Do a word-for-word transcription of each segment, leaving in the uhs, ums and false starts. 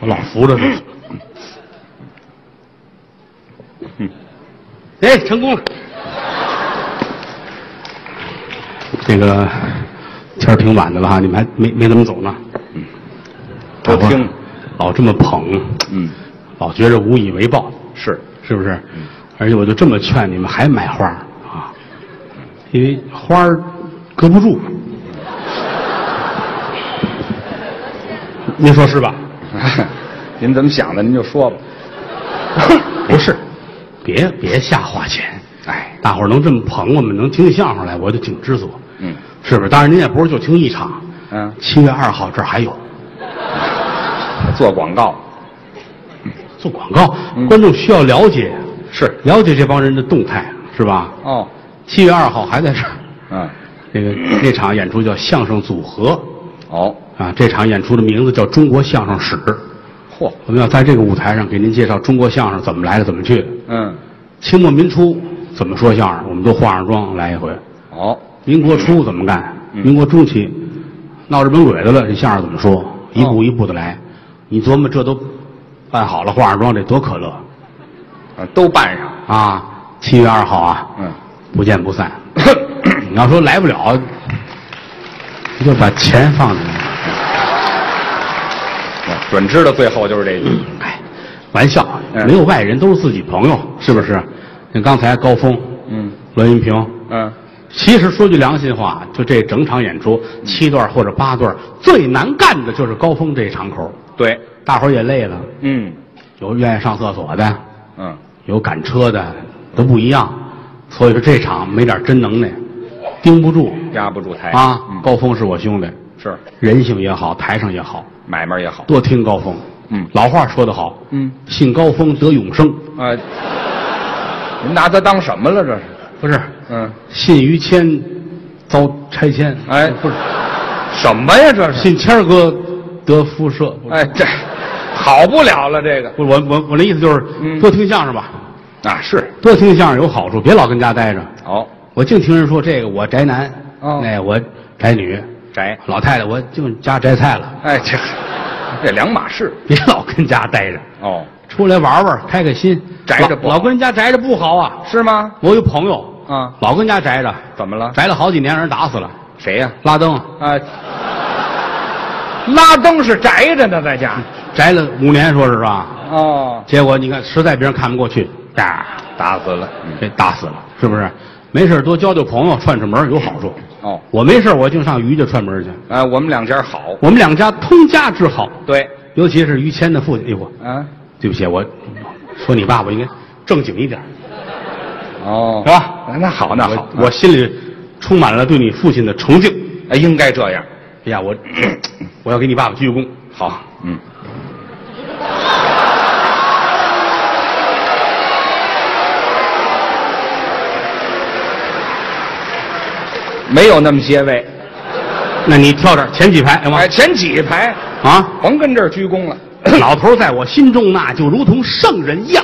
我老扶着他。嗯，哎，成功了。这个天儿挺晚的了哈，你们还没没怎么走呢。嗯， 多听， 老这么捧， 嗯， 老觉着无以为报， 是是不是？嗯，而且我就这么劝你们还买花啊，因为花儿搁不住。您说是吧？ 您怎么想的？您就说吧。 不是，别别瞎花钱。哎，大伙儿能这么捧我们，能听相声来，我就挺知足。 嗯， 是不是？当然您也不是就听一场。 嗯， 七月二号这儿还有。 做广告， 做广告， 嗯、 观众需要了解， 是了解这帮人的动态，是吧？ 哦， 七月二号还在这儿。 嗯， 这个那场演出叫相声组合。 哦， 啊，这场演出的名字叫《中国相声史》。 嚯， 我们要在这个舞台上给您介绍中国相声怎么来的，怎么去的。 嗯， 清末民初怎么说相声，我们都化上妆来一回。 哦， 民国初怎么干？ 嗯、 民国中期闹日本鬼子了，这相声怎么说？一步一步的来。哦、你琢磨这都办好了，化上妆，这多可乐！ 啊，都办上啊！七月二号啊， 嗯， 不见不散。你要说来不了，你就把钱放进来。 准知道最后就是这句。 哎，玩笑， 嗯、 没有外人，都是自己朋友，是不是？像刚才高峰， 嗯， 栾云平， 嗯， 其实说句良心话，就这整场演出、嗯、七段或者八段，最难干的就是高峰这场口。 对， 大伙儿也累了。 嗯， 有愿意上厕所的， 嗯， 有赶车的，都不一样。所以说这场没点真能耐，盯不住， 压不住台啊。 嗯、 高峰是我兄弟， 是人性也好，台上也好， 买卖也好， 多听高峰。 嗯， 老话说得好， 嗯， 信高峰得永生。 啊、呃，您拿他当什么了？这是不是？ 嗯， 信于谦遭拆迁。 哎， 不是， 什么呀？这是信谦儿哥得辐射。 哎，这好不了了。这个不是我我我那意思就是、嗯、多听相声吧。 啊，是多听相声有好处，别老跟家待着。 哦， 我净听人说这个我宅男， 哦， 哎我宅女， 宅老太太我净家摘菜了。 哎，这这两码事， 别老跟家待着。 哦， 出来玩玩，开开心。 宅着不好， 老跟人家宅着不好啊。 是吗？ 我有朋友啊， 老跟家宅着， 怎么了？ 宅了好几年，让人打死了。 谁呀、啊？ 拉登。 啊，拉登是宅着呢，在家宅了五年，说是吧？ 哦， 结果你看，实在别人看不过去，打打死了， 给打死了，是不是？没事多交交朋友，串串门有好处。 哦， 我没事我净上于家串门去。 啊，我们两家好， 我们两家通家之好。 对， 尤其是于谦的父亲。哎呦， 啊， 对不起，我说你爸爸应该正经一点， 哦， 是吧？ 那好，那好， 我, 我心里充满了对你父亲的崇敬。 哎，应该这样。 哎呀，我我要给你爸爸鞠个躬。 好，嗯。没有那么些位， 那你挑这儿前几排行吗？ 哎，前几排啊， 甭跟这儿鞠躬了。 老头在我心中那就如同圣人一样。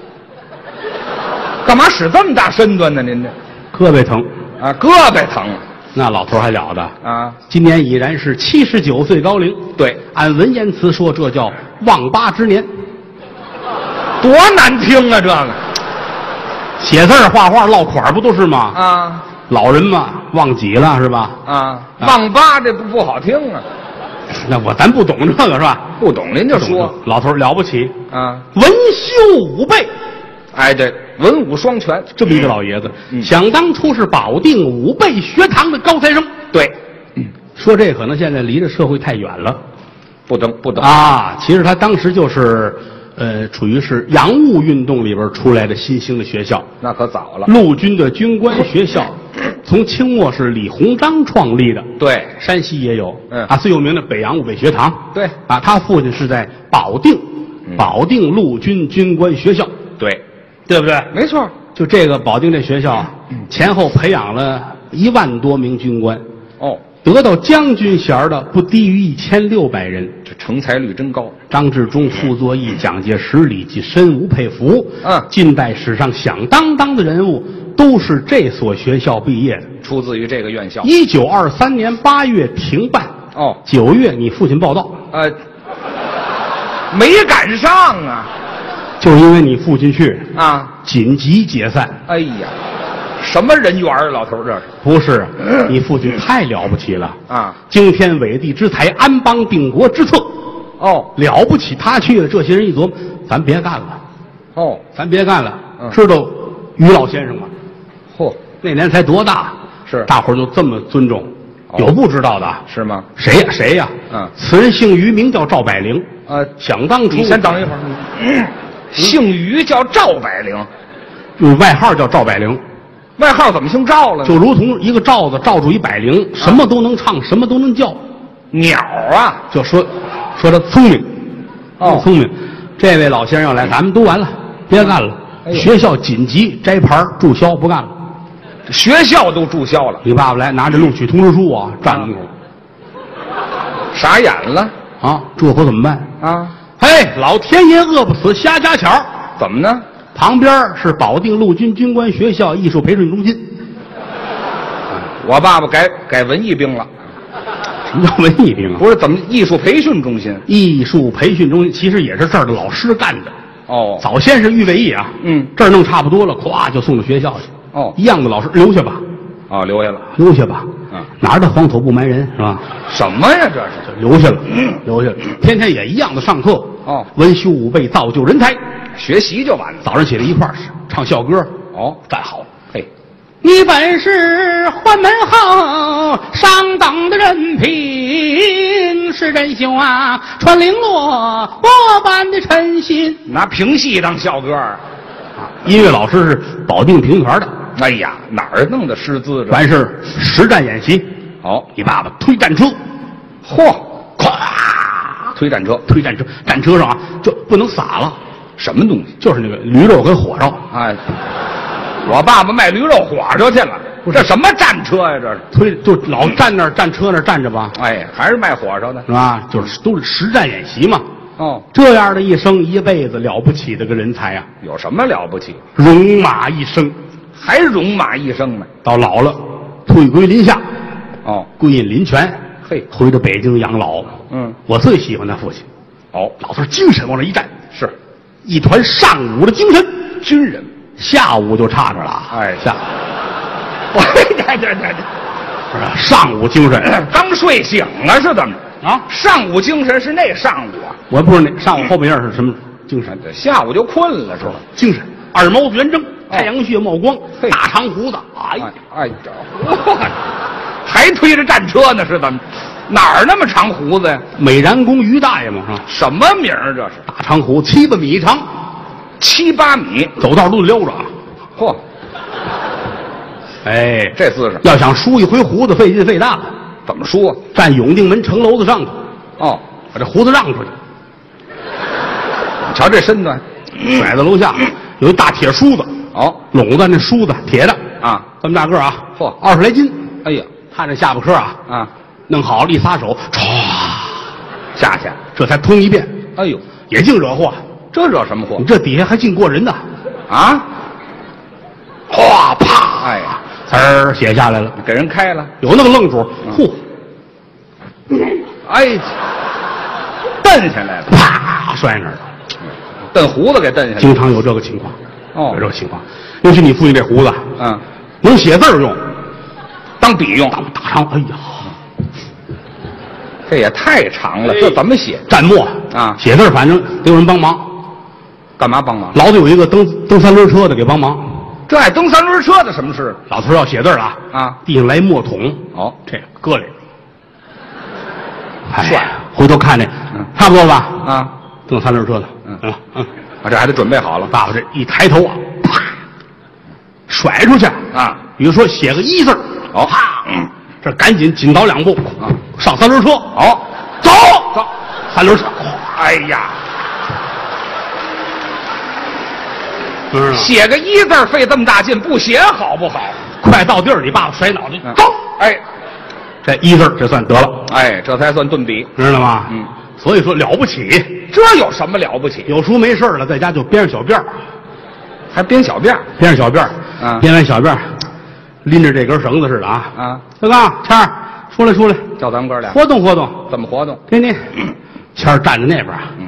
干嘛使这么大身段呢？您这胳膊疼啊，胳膊疼。 那老头还了得啊！ 今年已然是七十九岁高龄。 对， 按文言词说，这叫望八之年。 多难听啊！这个写字儿、画画、落款不都是吗？ 啊。 老人嘛，忘几了是吧？ 啊，忘八这不不好听啊。 那我咱不懂这个是吧？ 不懂您就说。 老头了不起啊， 文修武备， 哎，这文武双全， 这么一个老爷子， 嗯、 想当初是保定武备学堂的高材生。 对， 嗯、说这可能现在离着社会太远了， 不等不等啊。其实他当时就是。呃，处于是洋务运动里边出来的新兴的学校， 那可早了。 陆军的军官学校，从清末是李鸿章创立的。 对， 山西也有。 嗯啊，最有名的北洋武备学堂。 对， 啊，他父亲是在保定， 嗯、 保定陆军军官学校。 对， 对不对？ 没错。 就这个保定这学校，嗯、前后培养了一万多名军官。 哦。 得到将军衔的不低于一千六百人， 这成才率真高。 张治中、傅作义、蒋介石、李济深、吴佩孚， 嗯， 近代史上响当当的人物都是这所学校毕业的， 出自于这个院校。 一九二三年八月停办， 哦， 九月你父亲报道， 呃， 没赶上啊。 就是因为你父亲去啊， 紧急解散。 哎呀，什么人缘啊，老头这是？ 不是，你父亲太了不起了啊！ 惊天伟地之才，安邦定国之策。 哦， 了不起！他去了，这些人一琢磨，咱别干了。 哦， 咱别干了。 嗯、 知道于老先生吗？ 嚯， 那年才多大？ 是， 大伙儿就这么尊重。哦、有不知道的？ 是吗？ 谁呀？谁呀？ 嗯， 此人姓于，名叫赵百灵。 呃， 想当初， 你先等一会儿。嗯、姓于叫赵百灵， 就是外号叫赵百灵。 外号怎么姓赵了呢？ 就如同一个罩子罩住一百灵，什么都能唱，什么都能叫。 鸟啊， 就说说他聪明， 哦， 聪明。这位老先生要来，咱们都完了，别干了。 哎、 学校紧急摘牌注销，不干了。 学校都注销了。 你爸爸来拿着录取通知书啊，站门口， 傻眼了啊！这可怎么办啊？ 嘿，老天爷饿不死瞎家巧， 怎么呢？ 旁边是保定陆军军官学校艺术培训中心。 我爸爸改改文艺兵了。 什么叫文艺兵啊？ 不是，怎么艺术培训中心？ 艺术培训中心其实也是这儿的老师干的。 哦， 早先是预备役啊， 嗯， 这儿弄差不多了，咵就送到学校去。 哦， 一样的老师留下吧。 哦，留下了， 留下吧。 嗯， 哪儿的黄土不埋人是吧？ 什么呀？这是留下了，嗯、留下了。天天也一样的上课。 哦， 文修武备，造就人才。 学习就完了。 早上起来一块儿唱校歌。 哦， 站好。 嘿， 你本是宦门后上等的人品，是真秀啊，穿绫罗波般的称心。 拿评戏当校歌啊？ 音乐老师是保定评团的。 哎呀，哪儿弄的师资？ 完事实战演习。 哦， 你爸爸推战车， 嚯， 咵， 推战车， 推战车，战车上啊就不能撒了， 什么东西？ 就是那个驴肉跟火烧。 哎，我爸爸卖驴肉火烧去了，这什么战车呀？这是推就老站那儿战车那儿站着吧？ 哎，还是卖火烧的， 是吧？就是都是实战演习嘛。 哦， 这样的一生一辈子了不起的个人才啊！ 有什么了不起？ 戎马一生， 还戎马一生呢？ 到老了，退归林下， 哦， 归隐林泉， 嘿， 回到北京养老。 嗯， 我最喜欢他父亲。 哦， 老头精神往这一站， 是一团上午的精神， 军人， 下午就差着了。 哎， 下， 我这这这这， 不是上午精神， 刚睡醒了是怎么着？ 啊， 上午精神是那上午啊， 我不是那上午后半夜是什么精神？ 这下午就困了是吧？ 精神，二毛子圆睁，太阳穴冒光，大长胡子，哎哎哎，这还推着战车呢是怎么？哪儿那么长胡子呀？ 美髯公于大爷嘛是吧？ 什么名儿这是？ 大长胡子七八米长， 七八米， 走道都溜着啊。 嚯！ 哎， 这姿势要想梳一回胡子费劲费大了。 怎么梳啊？ 站永定门城楼子上头， 哦， 把这胡子让出去。 瞧这身段， 甩到楼下有一大铁梳子， 哦， 拢子那梳子铁的啊， 这么大个啊， 嚯， 二十来斤。 哎呀， 他这下巴颏啊啊， 弄好了一撒手，唰下去， 这才通一遍。 哎呦， 也净惹祸， 这惹什么祸你这底下还净过人呢。 啊？ 哗啪， 哎呀， 词儿写下来了， 给人开了， 有那个愣主，嚯， 哎，蹬下来了， 啪摔那儿了。 蹬胡子给蹬下来， 经常有这个情况， 哦有这个情况。尤其你父亲这胡子， 嗯， 能写字儿用， 当笔用， 当大长，哎呀， 这也太长了，这怎么写？ 蘸墨啊写字儿反正得有人帮忙， 干嘛帮忙？ 老得有一个蹬蹬三轮车的给帮忙。 这还蹬三轮车的什么事？ 老头要写字儿了啊， 地上来墨桶， 哦， 这搁里，哎帅， 回头看这， 嗯差不多吧？ 啊， 蹬三轮车的， 嗯嗯嗯， 啊，这还得准备好了爸爸这一抬头啊，啪，甩出去啊！ 比如说写个一字儿， 哦啪，嗯，这赶紧紧倒两步啊， 上三轮车， 哦， 走走， 三轮车， 哎呀， 知道吗？ 写个一字儿费这么大劲，不写好不好？ 快到地儿，你爸爸甩脑袋， 嗯走， 哎， 这一字儿这算得了， 哎，这才算顿笔。 知道吗？ 嗯， 所以说了不起， 这有什么了不起？ 有时候没事儿了，在家就编上小辫儿， 还编小辫儿编上小辫儿， 啊编完小辫儿，拎着这根绳子似的啊。 啊？ 小刚，谦儿，出来出来， 叫咱们哥俩活动活动， 怎么活动？ 天天，谦儿站在那边啊， 嗯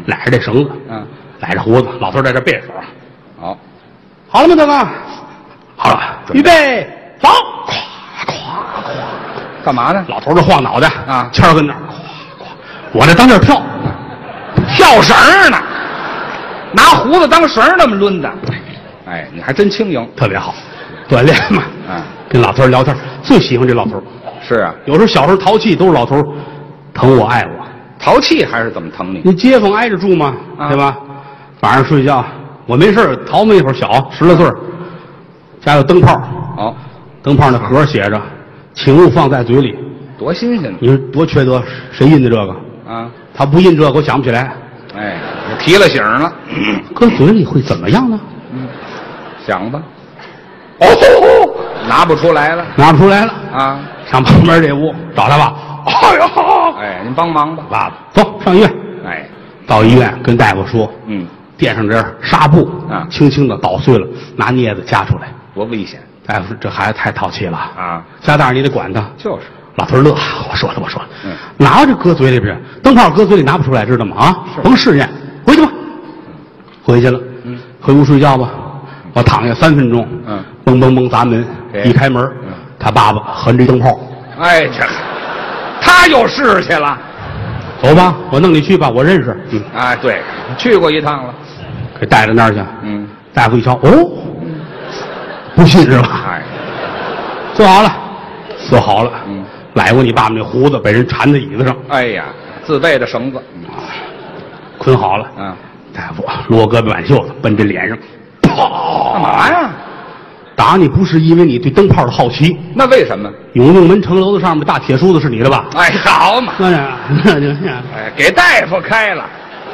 揽着这绳子， 嗯， 揽着胡子，老头在这背着手。 好， 好了吗，大哥？好了，预备，走！咵咵咵， 干嘛呢？ 老头这晃脑袋啊， 谦儿跟那儿，咵咵，我这当这儿跳， 跳绳呢，拿胡子当绳那么抡的。哎，你还真轻盈， 特别好，锻炼嘛。 嗯， 跟老头聊天，最喜欢这老头。 是啊， 有时候小时候淘气都是老头疼我爱我。 淘气还是怎么疼你？ 你街坊挨着住嘛， 啊、 对吧？晚上睡觉，我没事淘那会儿小十来岁，家有灯泡。 哦， 灯泡那盒写着“请勿放在嘴里”， 多新鲜！ 你说多缺德？谁印的这个？ 啊， 他不印这个，我想不起来。 哎，提了醒了， 搁嘴里会怎么样呢？ 嗯，想吧。哦，拿不出来了， 拿不出来了啊！ 上旁边这屋找他爸。哎呦， 哎，您帮忙吧， 爸爸，走上医院。 哎， 到医院跟大夫说， 嗯， 垫上点纱布， 啊， 轻轻的捣碎了，拿镊子夹出来。 多危险！ 大夫说这孩子太淘气了啊， 家大人你得管他。 就是， 老头乐，我说了我说了， 嗯， 拿着搁嘴里边，灯泡搁嘴里拿不出来，知道吗？啊，甭试验，回去吧。回去了， 嗯， 回屋睡觉吧。我躺下三分钟， 嗯， 嘣嘣嘣砸门，一开门， 嗯， 他爸爸横着一灯泡。 哎，这他又试去了。 走吧，我弄你去吧，我认识。嗯， 哎，对，去过一趟了， 给带到那儿去。 嗯， 大夫一瞧，哦，不信是吧？ 哎， 坐好了，坐好了。 嗯， 揽过你爸爸那胡子，被人缠在椅子上。 哎呀，自备的绳子， 捆好了。 嗯， 大夫罗胳膊挽袖子，奔这脸上，砰！ 干嘛呀？ 打你不是因为你对灯泡的好奇， 那为什么？ 永定门城楼子上面大铁梳子是你的吧？ 哎，好嘛， 那那就哎，给大夫开了。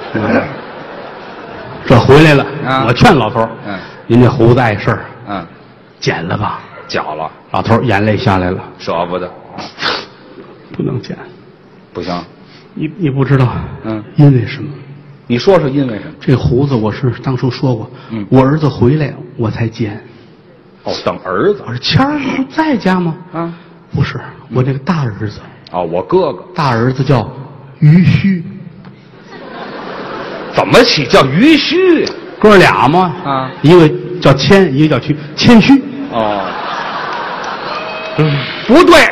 这回来了， 啊、 我劝老头， 嗯， 您这胡子碍事儿， 嗯， 剪了吧。 绞了。 老头眼泪下来了， 舍不得， 不能剪， 不行。 你你不知道， 嗯， 因为什么？ 你说说因为什么？ 这胡子我是当初说过， 嗯， 我儿子回来我才剪。 哦，等儿子。 我说谦儿不在家吗？ 啊， 不是，我这个大儿子。 哦，我哥哥。 大儿子叫于须。 怎么起叫于须？ 哥俩嘛， 啊， 一个叫谦，一个叫屈，谦虚。 哦，嗯，不对，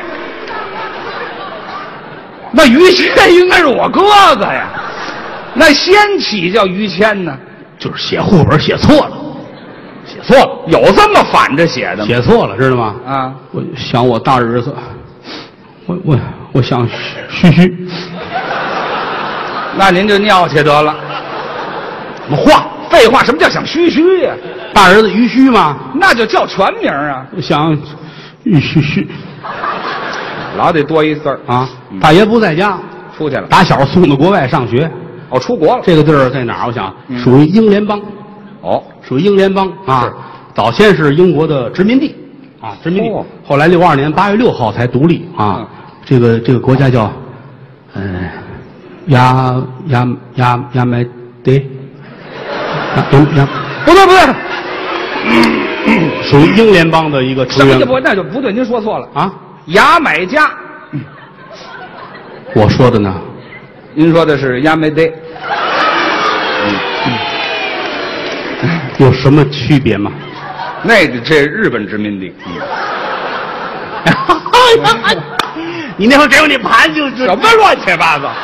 那于谦应该是我哥哥呀，那先起叫于谦呢？ 就是写户本写错了，写错了， 有这么反着写的吗？ 写错了，知道吗？ 啊， 我想我大儿子，我我我想嘘嘘， 那您就尿去得了。 什么话？ 废话，什么叫想嘘嘘呀？ 大儿子于须嘛， 那就叫全名啊。 我想于嘘嘘， 老得多一字儿啊。 嗯、 大爷不在家， 出去了。 打小送到国外上学。 哦，出国了。 这个地儿在哪儿？我想、 嗯、 属于英联邦。 哦， 属于英联邦啊。早先是英国的殖民地啊，殖民地。哦、后来六二年八月六号才独立啊。嗯、这个这个国家叫，嗯、呃，亚亚亚亚美得。亚亚不对不对， 嗯、属于英联邦的一个成员。 什么不？那就不对，您说错了啊。 牙买加， 嗯、我说的呢？ 您说的是亚美得。 嗯嗯、有什么区别吗？ 那个这日本殖民地。 嗯、你那会给我那盘就什么乱七八糟？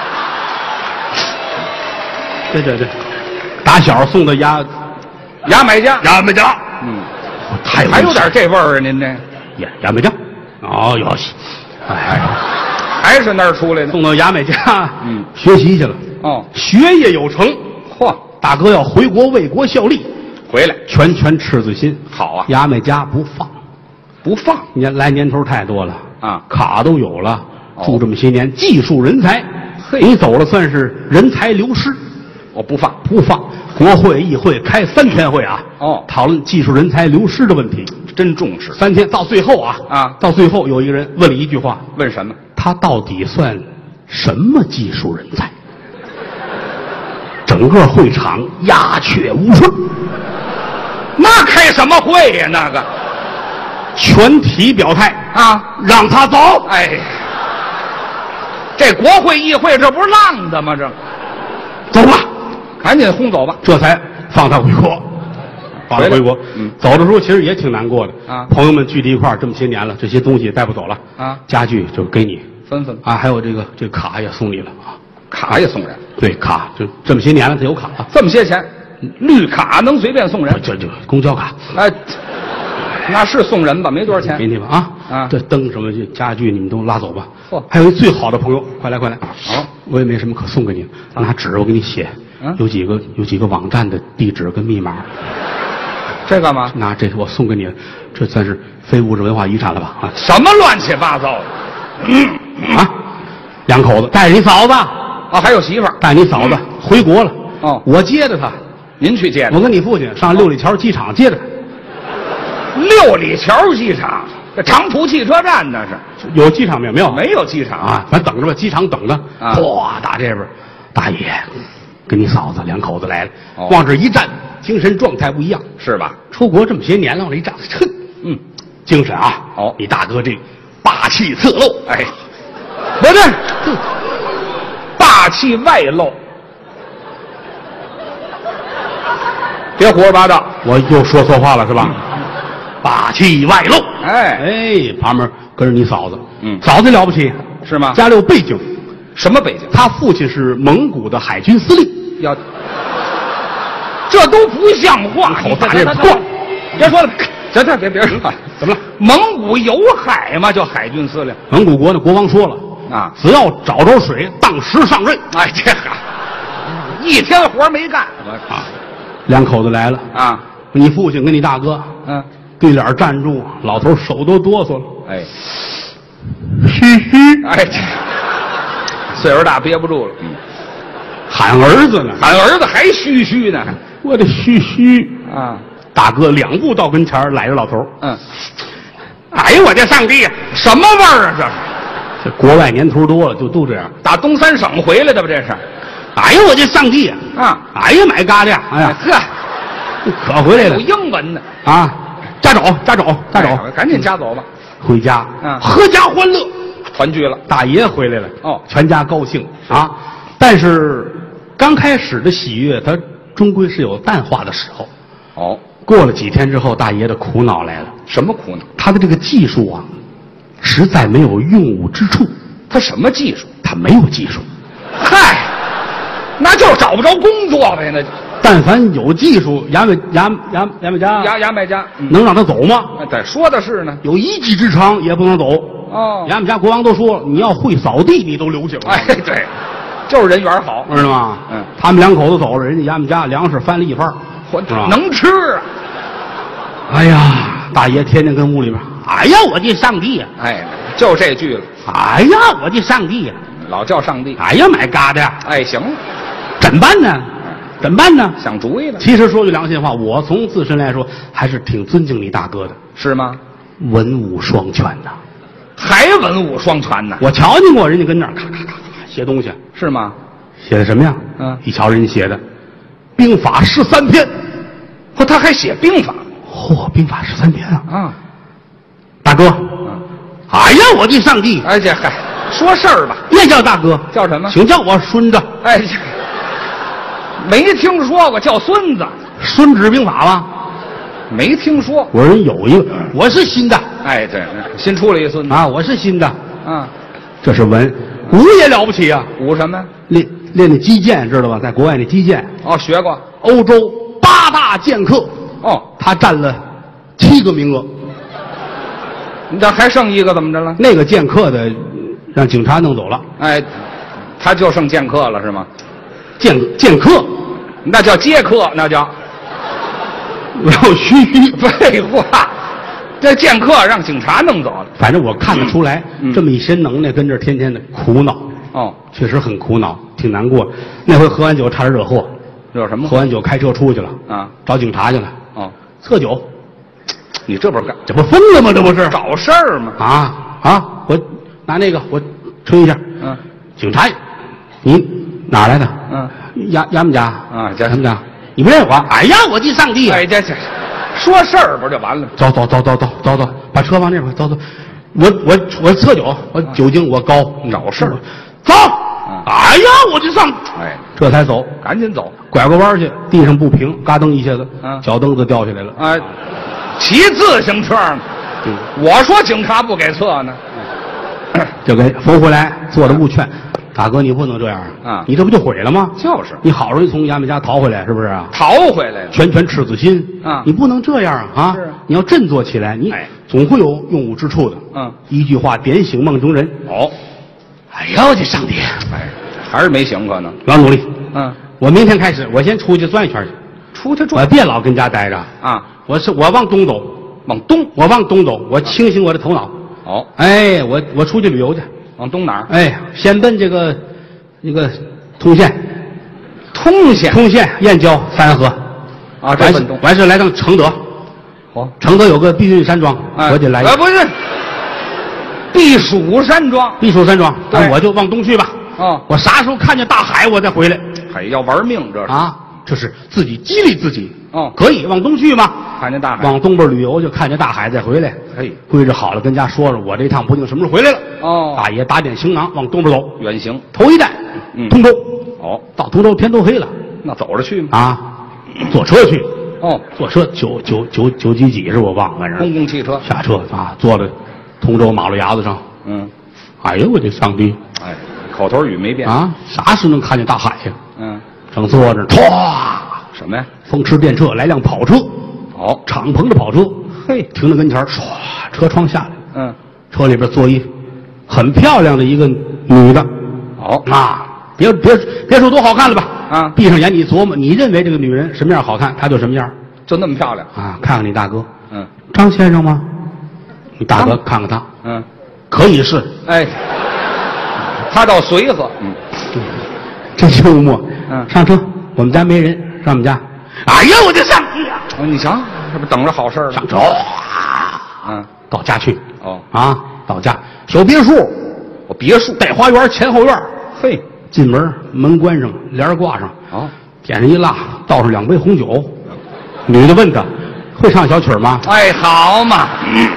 对对对。打小送的牙， 牙买加， 牙买加， 嗯， 还还有点这味儿啊，您这， 牙牙买加，哦哟，哎， 还是那儿出来的， 送到牙买加， 嗯， 学习去了， 哦， 学业有成， 嚯， 大哥要回国为国效力， 回来， 拳拳赤子心， 好啊， 牙买加不放， 不放， 年来年头太多了啊， 卡都有了， 哦、 住这么些年，技术人才， 嘿， 你走了算是人才流失。 我不放， 不放。国会、议会开三天会啊！ 哦， 讨论技术人才流失的问题， 真重视。 三天到最后啊啊， 到最后有一个人问了一句话： 问什么？ 他到底算什么技术人才？整个会场鸦雀无声。 那开什么会呀？那个全体表态啊， 让他走。 哎，这国会、议会这不是浪的吗？这走吧。 赶紧轰走吧， 这才放他回国。放他回国，嗯，走的时候其实也挺难过的啊。 朋友们聚在一块儿这么些年了，这些东西也带不走了啊， 家具就给你分分啊，还有这个这个卡也送你了啊， 卡也送人。 对，卡就这么些年了，他有卡了， 这么些钱，绿卡能随便送人？ 这这公交卡， 哎，那是送人吧？没多少钱， 给你吧啊啊， 这灯什么家具你们都拉走吧。 嚯， 还有一最好的朋友，快来快来， 好， 我也没什么可送给你，拿纸我给你写，有几个有几个网站的地址跟密码。 这干嘛？ 那这我送给你，这算是非物质文化遗产了吧？啊， 什么乱七八糟的？ 嗯、啊，两口子带着你嫂子啊，还有媳妇儿， 带你嫂子、嗯、回国了。 哦， 我接着他， 您去接的。 我跟你父亲上六里桥机场接着。 六里桥机场，这长途汽车站那是有机场没有？没有， 没有机场啊，反正等着吧，机场等着。 啊， 嚯，打这边，大爷跟你嫂子两口子来了，哦、往这一站。精神状态不一样， 是吧？ 出国这么些年了，往这一站，哼， 嗯， 精神啊！ 哦， 你大哥这霸气侧漏， 哎，不对，霸气外露，别胡说八道， 我又说错话了是吧？嗯、霸气外露， 哎哎，旁边跟着你嫂子， 嗯， 嫂子了不起是吗？ 家里有背景， 什么背景？ 他父亲是蒙古的海军司令， 要。这都不像话！ 口大这破， 别说了，行，行，别别说了。 怎么了？ 蒙古有海吗？叫海军司令。 蒙古国的国王说了啊， 只要找着水，当时上任。 哎，这个一天活没干啊！两口子来了啊！ 你父亲跟你大哥， 嗯， 对脸站住，老头手都哆嗦了。 哎， 嘘嘘， 哎，这岁数大憋不住了。嗯， 喊儿子呢， 喊儿子还嘘嘘呢。 我的嘘嘘啊！ 大哥两步到跟前揽着老头， 嗯， 哎呀，我的上帝呀， 什么味儿啊？这是这国外年头多了，就都这样。 打东三省回来的吧？这是。 哎呀，我的上帝呀！ 啊！ 哎呀，买嘎的呀！哎呀， 呵， 可回来了。 有英文呢啊！家走，家走，家走， 哎、赶紧家走吧。 回家， 嗯， 阖家欢乐， 团聚了。 大爷回来了， 哦， 全家高兴啊！但是刚开始的喜悦，它终归是有淡化的时候。 哦， 过了几天之后，大爷的苦恼来了。 什么苦恼？ 他的这个技术啊，实在没有用武之处。 他什么技术？ 他没有技术。 嗨，那就找不着工作呗。那但凡有技术，牙买牙牙牙买加牙牙买加、 嗯、能让他走吗？ 对，说的是呢。 有一技之长也不能走。 哦， 牙买加国王都说了，你要会扫地，你都留情。 哎，对，就是人缘好， 知道吗？ 嗯， 他们两口子走了，人家牙买加粮食翻了一番， 能吃啊。 哎呀，大爷天天跟屋里边，哎呀，我的上帝呀！ 哎，就这句了。 哎呀，我的上帝呀！ 老叫上帝。 哎呀，买嘎的。 哎，行， 怎办呢？怎办呢？ 想主意了。 其实说句良心话，我从自身来说，还是挺尊敬你大哥的。 是吗？ 文武双全呐， 还文武双全呢。 我瞧见过人家跟那儿咔咔咔写东西。 是吗？ 写的什么呀？ 嗯， 一瞧人家写的，兵法十三篇。 嚯，他还写兵法。 嚯，兵法十三篇啊！ 啊， 大哥， 嗯， 哎呀，我的上帝！ 哎，这嗨，说事儿吧， 别叫大哥， 叫什么？ 请叫我孙子。 哎，没听说过叫孙子， 孙子兵法吗？ 没听说。 我人有一个，我是新的。 哎，对，新出了一孙子啊，我是新的。 啊， 这是文，武也了不起啊！ 武什么？ 练练的击剑，知道吧？在国外那击剑。 哦，学过。 欧洲八大剑客。 哦， 他占了七个名额。 你这还剩一个怎么着了？ 那个剑客的让警察弄走了。 哎，他就剩剑客了是吗？ 剑剑客， 那叫接客，那叫。 我要嘘嘘， 废话，这剑客让警察弄走了。 反正我看得出来， 嗯、 这么一身能耐，跟这儿天天的苦恼。 哦， 确实很苦恼，挺难过。那回喝完酒差点惹祸。 惹什么？ 喝完酒开车出去了啊， 找警察去了。 哦， 测酒， 你这不是干？ 这不疯了吗？这不是找事儿吗？ 啊啊！我拿那个我吹一下。 嗯， 警察，你哪儿来的？ 嗯， 衙衙门家啊， 衙门家，你不认识我？哎呀，我的上帝！ 哎，这这说事儿不就完了？ 走走走走走走走，把车往那边走走。我我我测酒，我酒精我高， 找事儿。 走， 嗯， 啊！ 哎呀，我就上， 哎， 这才走， 赶紧走， 拐个弯去，地上不平，嘎噔一下子， 嗯脚蹬子掉下来了。 哎，骑自行车呢。 嗯， 我说警察不给测呢。 就给扶回来，坐着不劝，大哥你不能这样啊你这不就毁了吗？ 就是你好容易从衙门家逃回来，是不是啊？ 逃回来了。 拳拳赤子心啊你不能这样啊！ 是你要振作起来，你哎总会有用武之处的。 嗯， 一句话点醒梦中人。 哦， 哎呀，我的上帝！ 哎，还是没醒可能。 我要努力。 嗯， 我明天开始，我先出去转一圈去，我出去转别老跟家待着。 啊， 我是我往东走， 往东。 我往东走，我清醒我的头脑。 哦， 哎，我我出去旅游去。 往东哪儿？ 哎，先奔这个那个通县， 通县。 通县、燕郊、三河。 啊，这完事奔东。 完事来趟承德， 哦， 承德有个避孕山庄， 哎我得来一哎，不是，避暑山庄。 避暑山庄， 对那我就往东去吧。 哦， 我啥时候看见大海，我再回来嘿，要玩命这是。 啊！这是自己激励自己。 哦可以往东去吗？ 看见大海。 往东边旅游去，看见大海再回来。 嘿， 归置好了，跟家说说，我这趟不定什么时候回来了。 哦大爷打点行囊往东边走， 远行。 头一站， 嗯通州。 哦， 到通州天都黑了那走着去吗？ 啊，坐车去， 哦， 坐车九九九九几几是我忘了，反正公共汽车。 下车啊，坐在通州马路牙子上。 嗯， 哎呦我的上帝哎，口头语没变。 啊！啥时能看见大海呀？ 嗯， 正坐着，唰， 什么呀？ 风驰电掣来辆跑车， 哦， 敞篷的跑车， 嘿， 停在跟前儿，唰，车窗下来， 嗯， 车里边坐一很漂亮的一个女的哦， 啊，别别别说多好看了吧， 啊闭上眼你琢磨，你认为这个女人什么样好看，她就什么样就那么漂亮。 啊。看看你大哥， 嗯张先生吗？你大哥看看他， 嗯， 可以是， 哎，他倒随和。嗯， 真幽默。 嗯上车，我们家没人，上我们家。哎呀，我的上帝呀！ 哦，你瞧，这不等着好事了？ 上车， 嗯， 到家去。 哦， 啊，到家小别墅， 我别墅。 带花园，前后院。 嘿， 进门，门关上，帘儿挂上， 哦， 点上一蜡，倒上两杯红酒。女的问他：“会唱小曲儿吗哎，好嘛。嗯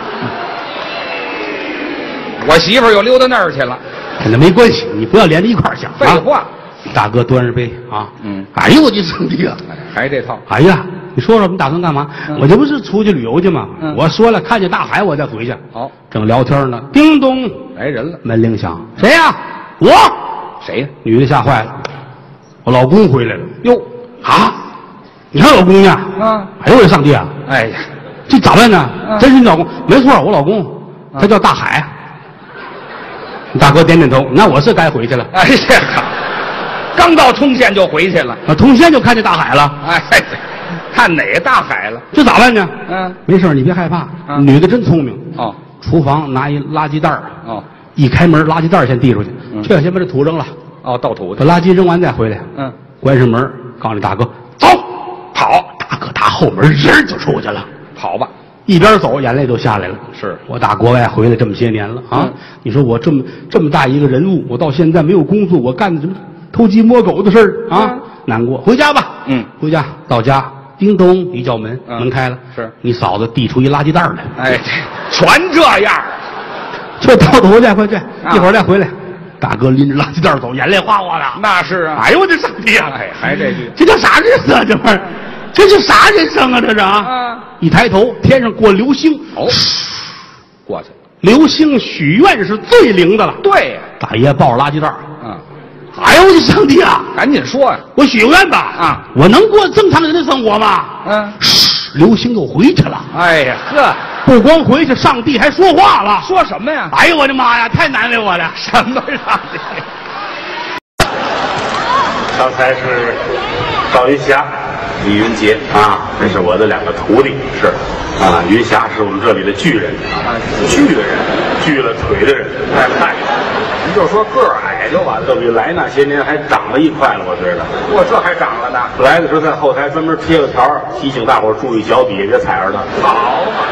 我媳妇儿又溜到那儿去了。？” 跟那没关系，你不要连着一块儿想。 废话。 啊大哥端着杯啊， 嗯， 哎呦我的上帝啊！ 哎，还这套。 哎呀，你说说你打算干嘛？ 嗯我这不是出去旅游去吗？ 嗯我说了，看见大海我再回去。 好， 正聊天呢，叮咚， 来人了。 门铃响，谁呀、我。 谁呀？ 女的吓坏了，我老公回来了。 哟， 啊，你还有老公呢？ 啊， 哎呦我的上帝啊！ 哎呀， 这咋办呢？ 嗯真是你老公？没错，我老公，他叫大海。你大哥点点头，那我是该回去了。 哎呀，刚到通县就回去了。 啊，通县就看见大海了， 哎，看哪个大海了？ 这咋办呢？ 嗯， 没事，你别害怕。 嗯女的真聪明。 哦厨房拿一垃圾袋儿哦一开门，垃圾袋儿先递出去， 嗯去先把这土扔了， 哦，倒土的。 把垃圾扔完再回来。 嗯， 关上门，告诉你大哥走，跑。大哥打后门人儿就出去了， 跑吧。 一边走眼泪都下来了。 是我打国外回来这么些年了啊， 嗯你说我这么这么大一个人物，我到现在没有工作，我干的什么偷鸡摸狗的事儿啊？ 嗯难过，回家吧。 嗯， 回家到家，叮咚一叫门， 嗯门开了， 是你嫂子递出一垃圾袋儿来， 哎，全这样。 去倒头去，快去， 啊一会儿再回来。大哥拎着垃圾袋走，眼泪哗哗的。 那是啊。 哎呦我的上帝啊！ 哎，还这句。 这叫啥日子啊？这玩意儿，这是啥人生啊？这是啊！ 啊一抬头，天上过流星， 哦，过去了。 流星许愿是最灵的了。 对呀。 大爷抱着垃圾袋儿， 嗯， 哎呦我的上帝啊！ 赶紧说呀。 我许个愿吧啊！ 我能过正常人的生活吗？ 嗯。 嘘，流星又回去了。 哎呀呵， 不光回去，上帝还说话了。 说什么呀？ 哎呦我的妈呀，太难为我了！ 什么上帝？ 刚才是赵云霞、李云杰啊，这是我的两个徒弟。是啊，云霞是我们这里的巨人， 啊，巨人， 锯了腿的人。哎嗨，您就说个儿矮就完了，这比来那些年还长了一块了，我觉得。 我这还长了呢。 来的时候在后台专门贴个条儿，提醒大伙儿注意脚底下别踩着它。 好嘛，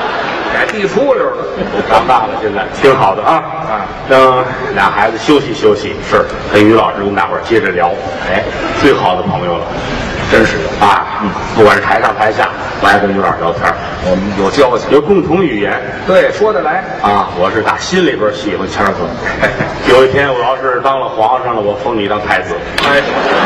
改地出溜了， 长大了，现在挺好的啊啊！让俩孩子休息休息，是跟于老师跟大伙儿接着聊，哎，最好的朋友了，真是啊！嗯，不管是台上台下，我爱跟于老师聊天， 我们有交情， 有共同语言， 对，说得来啊！我是打心里边喜欢谦儿哥。有一天我要是当了皇上了，我封你当太子。 哎，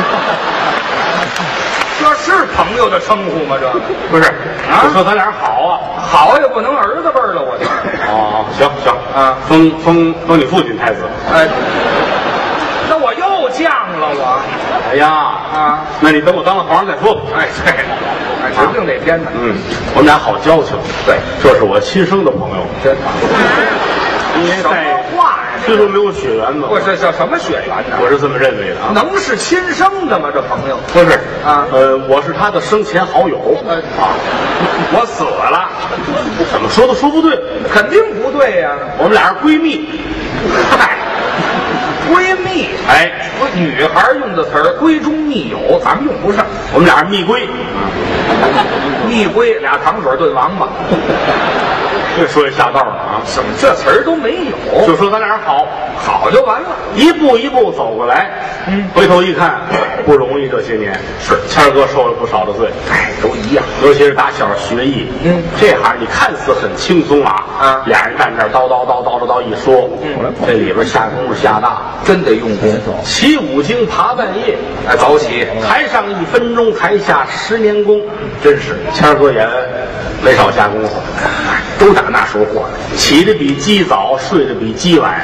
这是朋友的称呼吗？这不是啊？ 我说咱俩好啊， 好也不能儿子辈儿了，我这。 哦，行行啊， 封封封你父亲太子。 哎，那我又降了我。 哎呀啊， 那你等我当了皇上再说。 哎，对，哎，指不定哪天呢。 嗯，我们俩好交情。 对， 这是我亲生的朋友。 真因为什么在话呀？ 虽说没有血缘子， 不是叫什么血缘呢？ 我是这么认为的啊。 能是亲生的吗？这朋友不是啊呃，我是他的生前好友呃啊。 我死了， 怎么说都说不对， 肯定不对呀、 我们俩是闺蜜。 嗨，闺蜜， 哎， 不，女孩用的词儿，闺中密友，咱们用不上。 我们俩是蜜闺。 蜜闺俩糖水炖王八， 这说也下道了啊！ 什么这词儿都没有， 就说咱俩好， 好就完了。 一步一步走过来。 嗯， 回头一看，不容易。这些年是谦儿哥受了不少的罪， 哎，都一样。 尤其是打小学艺， 嗯， 这行你看似很轻松啊， 啊俩人站这儿叨叨叨叨叨叨一说， 嗯， 这里边下功夫下大， 真得用功， 起五更爬半夜， 哎，早起， 台上一分钟，台下十年功，真是谦儿哥也没少下功夫， 都打那时候过来。 起得比鸡早，睡得比鸡晚。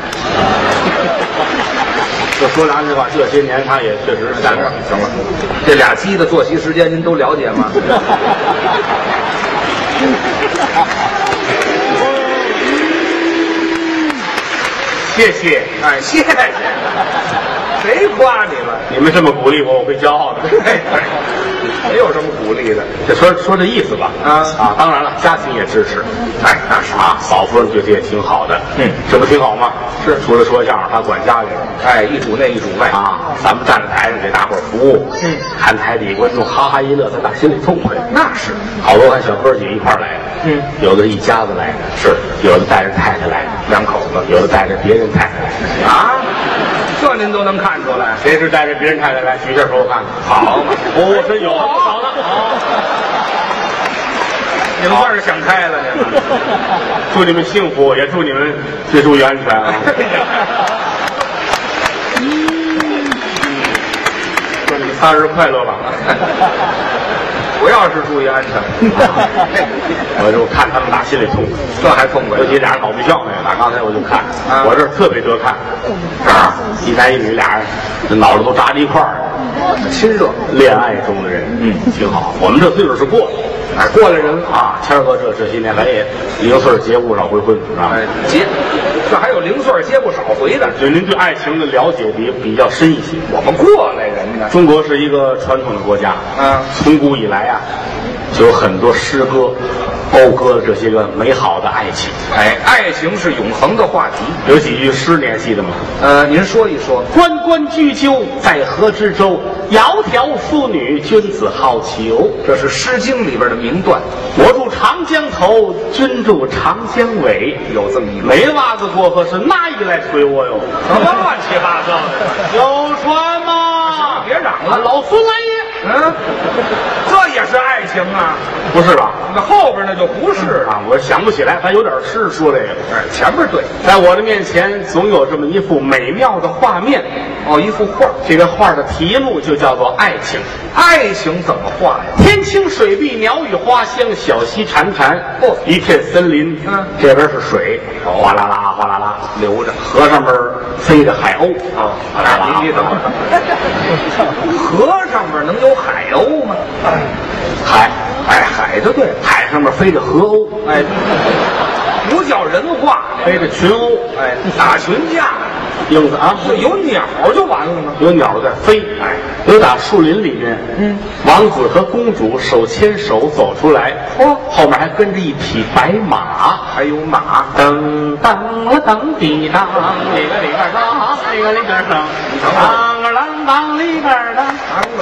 就说良心话，这些年他也确实干着。 行了，这俩鸡的作息时间您都了解吗？ 谢谢， 哎，谢谢。谁夸你了？ 你们这么鼓励我，我会骄傲的。 没有什么鼓励的。 就说说这意思吧。 啊啊，当然了，家庭也支持。 哎，那是啊，嫂夫人对这也挺好的。 嗯， 这不挺好吗？ 是除了说相声，他管家里边。 哎，一主内一主外啊，咱们站在台上给大伙儿服务。 嗯， 看台底观众哈哈一乐，咱打心里痛快。 那是好多看小哥几个一块儿来的。 嗯， 有的一家子来的，是有的带着太太来的， 两口子， 有的带着别人太太来的。 啊，这您都能看出来。 谁是带着别人太太来？举下手我看看。 好嘛， 哦，真有不少的。 你们算是想开了，你们。 祝你们幸福，也祝你们最注意安全啊！祝你们仨日快乐吧！ 不要是注意安全， 我就看他们打心里痛快， 这还痛快尤。其俩人搞对象那个，打刚才我就看， 啊我这儿特别得看，这儿一男一女俩人，这脑袋都扎在一块儿， 亲热， 恋爱中的人，嗯，挺好。我们这岁数是过了， 哎，过来人啊，谦儿哥这这些年来也零碎结不少回婚，是吧？ 哎，结，这还有零碎接不少回的。 就您对爱情的了解比比较深一些。 我们过来人呢， 中国是一个传统的国家， 啊， 从古以来啊，就有很多诗歌讴歌了这些个美好的爱情。 哎，爱情是永恒的话题。 有几句诗你还记得吗？ 呃，您说一说。 关关雎鸠，在河之洲。窈窕淑女，君子好逑。 这是《诗经》里边的名段。 我住长江头，君住长江尾。 有这么一个。 没袜子过河，是哪一来催我哟？ 什么乱七八糟的？ 有船吗？ 别嚷了， 老孙来也。 嗯，这也是爱情啊？ 不是吧？ 那后边那就不是了。 啊，我想不起来，咱有点诗说这个。 哎，前面对。 在我的面前总有这么一幅美妙的画面。 哦，一幅画。 这个画的题目就叫做爱情。 爱情怎么画呀？ 天清水碧，鸟语花香，小溪潺潺。 哦， 一片森林。 嗯， 这边是水，哗啦啦，哗啦啦流着。 河上边飞着海鸥。 啊， 哗啦啦。 你你等会儿。河上边能有海鸥吗？ 海， 哎，海就对了， 海上面飞着河鸥。 哎，不叫人话， 飞着群鸥。 哎，打群架， 英子啊， 就有鸟就完了吗？ 有鸟在飞，哎，有打树林里面，嗯，王子和公主手牵手走出来， 嚯， 后面还跟着一匹白马， 还有马， 噔噔了噔滴当，里个里个当，里个里个当，当个啷当里个当，当个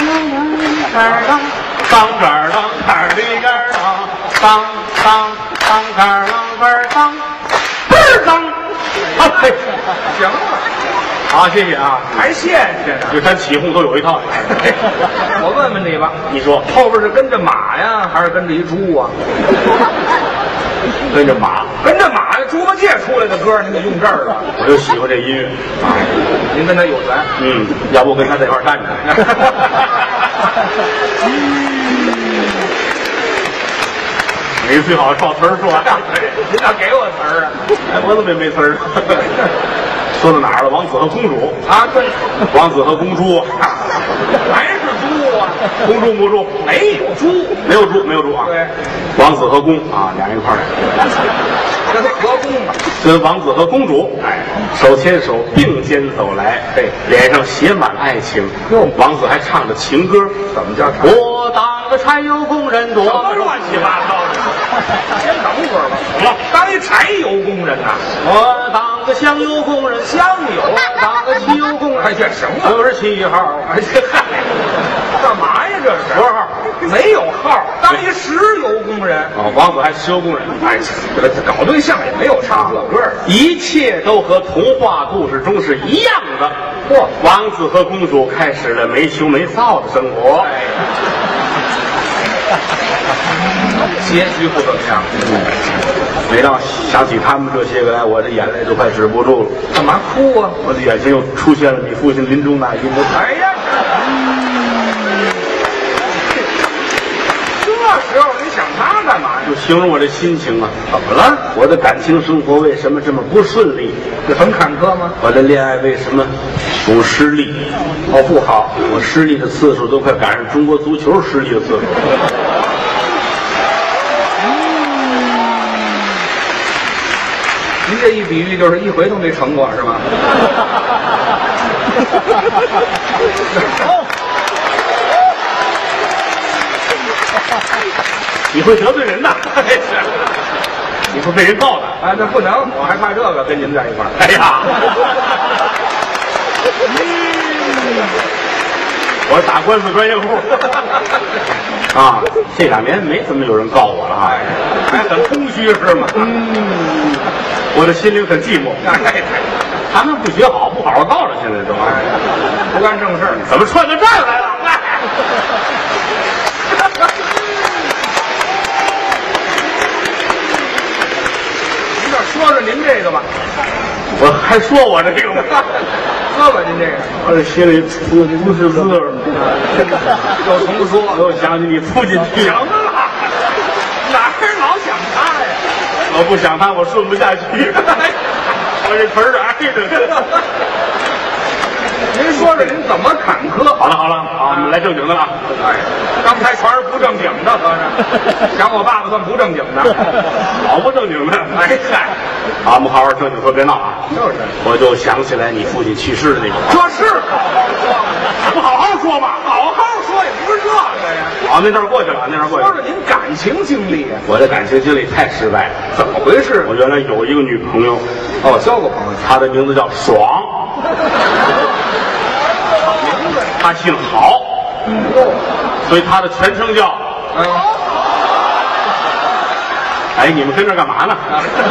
当，当个当，当个当，当里个当，当当当当杆啷杆当，倍儿当。哎， 行了， 好，谢谢啊， 还谢谢呢。 就咱起哄都有一套。 我问问你吧， 你说后边是跟着马呀，还是跟着一猪啊？ 跟着马， 跟着马呀，猪八戒出来的歌，您给用这儿了。 我就喜欢这音乐啊。 您跟他有缘。 嗯，要不我跟他在一块儿站着。你最好照词儿说。 您咋给我词儿啊？ 哎，我怎么也没词儿？说到哪儿了？王子和公主啊，对， 王子和公猪， 还是猪啊？ 公猪母猪没有猪， 没有猪，没有猪啊。 对， 王子和公啊，俩人一块儿来。 这是合公吧？ 跟王子和公主，哎，手牵手并肩走来， 对， 脸上写满爱情。 哟， 王子还唱着情歌， 怎么叫唱？ 我当个柴油工人多么乱七八糟的！先等会儿吧。 怎么了？ 当一柴油工人呐？ 我当个香油工人， 香油， 当个汽油工人。 哎，这行了， 二十七号， 哎这嗨，干嘛呀？这是多少号？ 没有号，当一石油工人。 哦，王子还石油工人。 哎，搞对象也没有唱这歌的。 一切都和童话故事中是一样的。 嚯， 王子和公主开始了没羞没臊的生活。 哎，结局不怎么样。 每当想起他们这些个来，我的眼泪都快止不住了。 干嘛哭啊？ 我的眼前又出现了你父亲临终那一幕。 哎呀，这时候你想他干嘛呀？ 就形容我这心情啊， 怎么了？ 我的感情生活为什么这么不顺利？ 这很坎坷吗？ 我的恋爱为什么总失利？ 哦，不好。 我失利的次数都快赶上中国足球失利的次数。 您这一比喻就是一回都没成过是吗？ 你会得罪人的，你会被人告的。 啊，那不能，我还怕这个，跟您在一块儿。 哎呀，我是打官司专业户啊，这两年没怎么有人告我了啊，还很空虚是吗？嗯，我的心灵很寂寞。 哎， 他们不学好，不好好告着，现在都不干正事儿， 怎么串到这儿来了？ 您这说说您这个吧， 我还说我这个吗？ 说吧您这个， 我这心里不不是滋味儿， 又重说， 又想起你父亲去。 行了，哪儿老想他呀？ 我不想他，我顺不下去。我这词儿挨着。 您说说您怎么坎坷？ 好了好了啊，我们来正经的了。 哎，刚才全是不正经的，合着想我爸爸算不正经的， 好不正经的。 哎嗨， 好，我们好好正经说，别闹啊。 就是， 我就想起来你父亲去世的那个。 这是好好说吗？ 不好好说嘛， 好好说也不是这个呀。 好，那段过去了，那段过去了。 说说您感情经历呀？ 我的感情经历太失败了。 怎么回事？ 我原来有一个女朋友， 哦，交过朋友， 她的名字叫爽， 名字， 她姓郝，所以她的全称叫…… 嗯， 哎，你们跟这干嘛呢？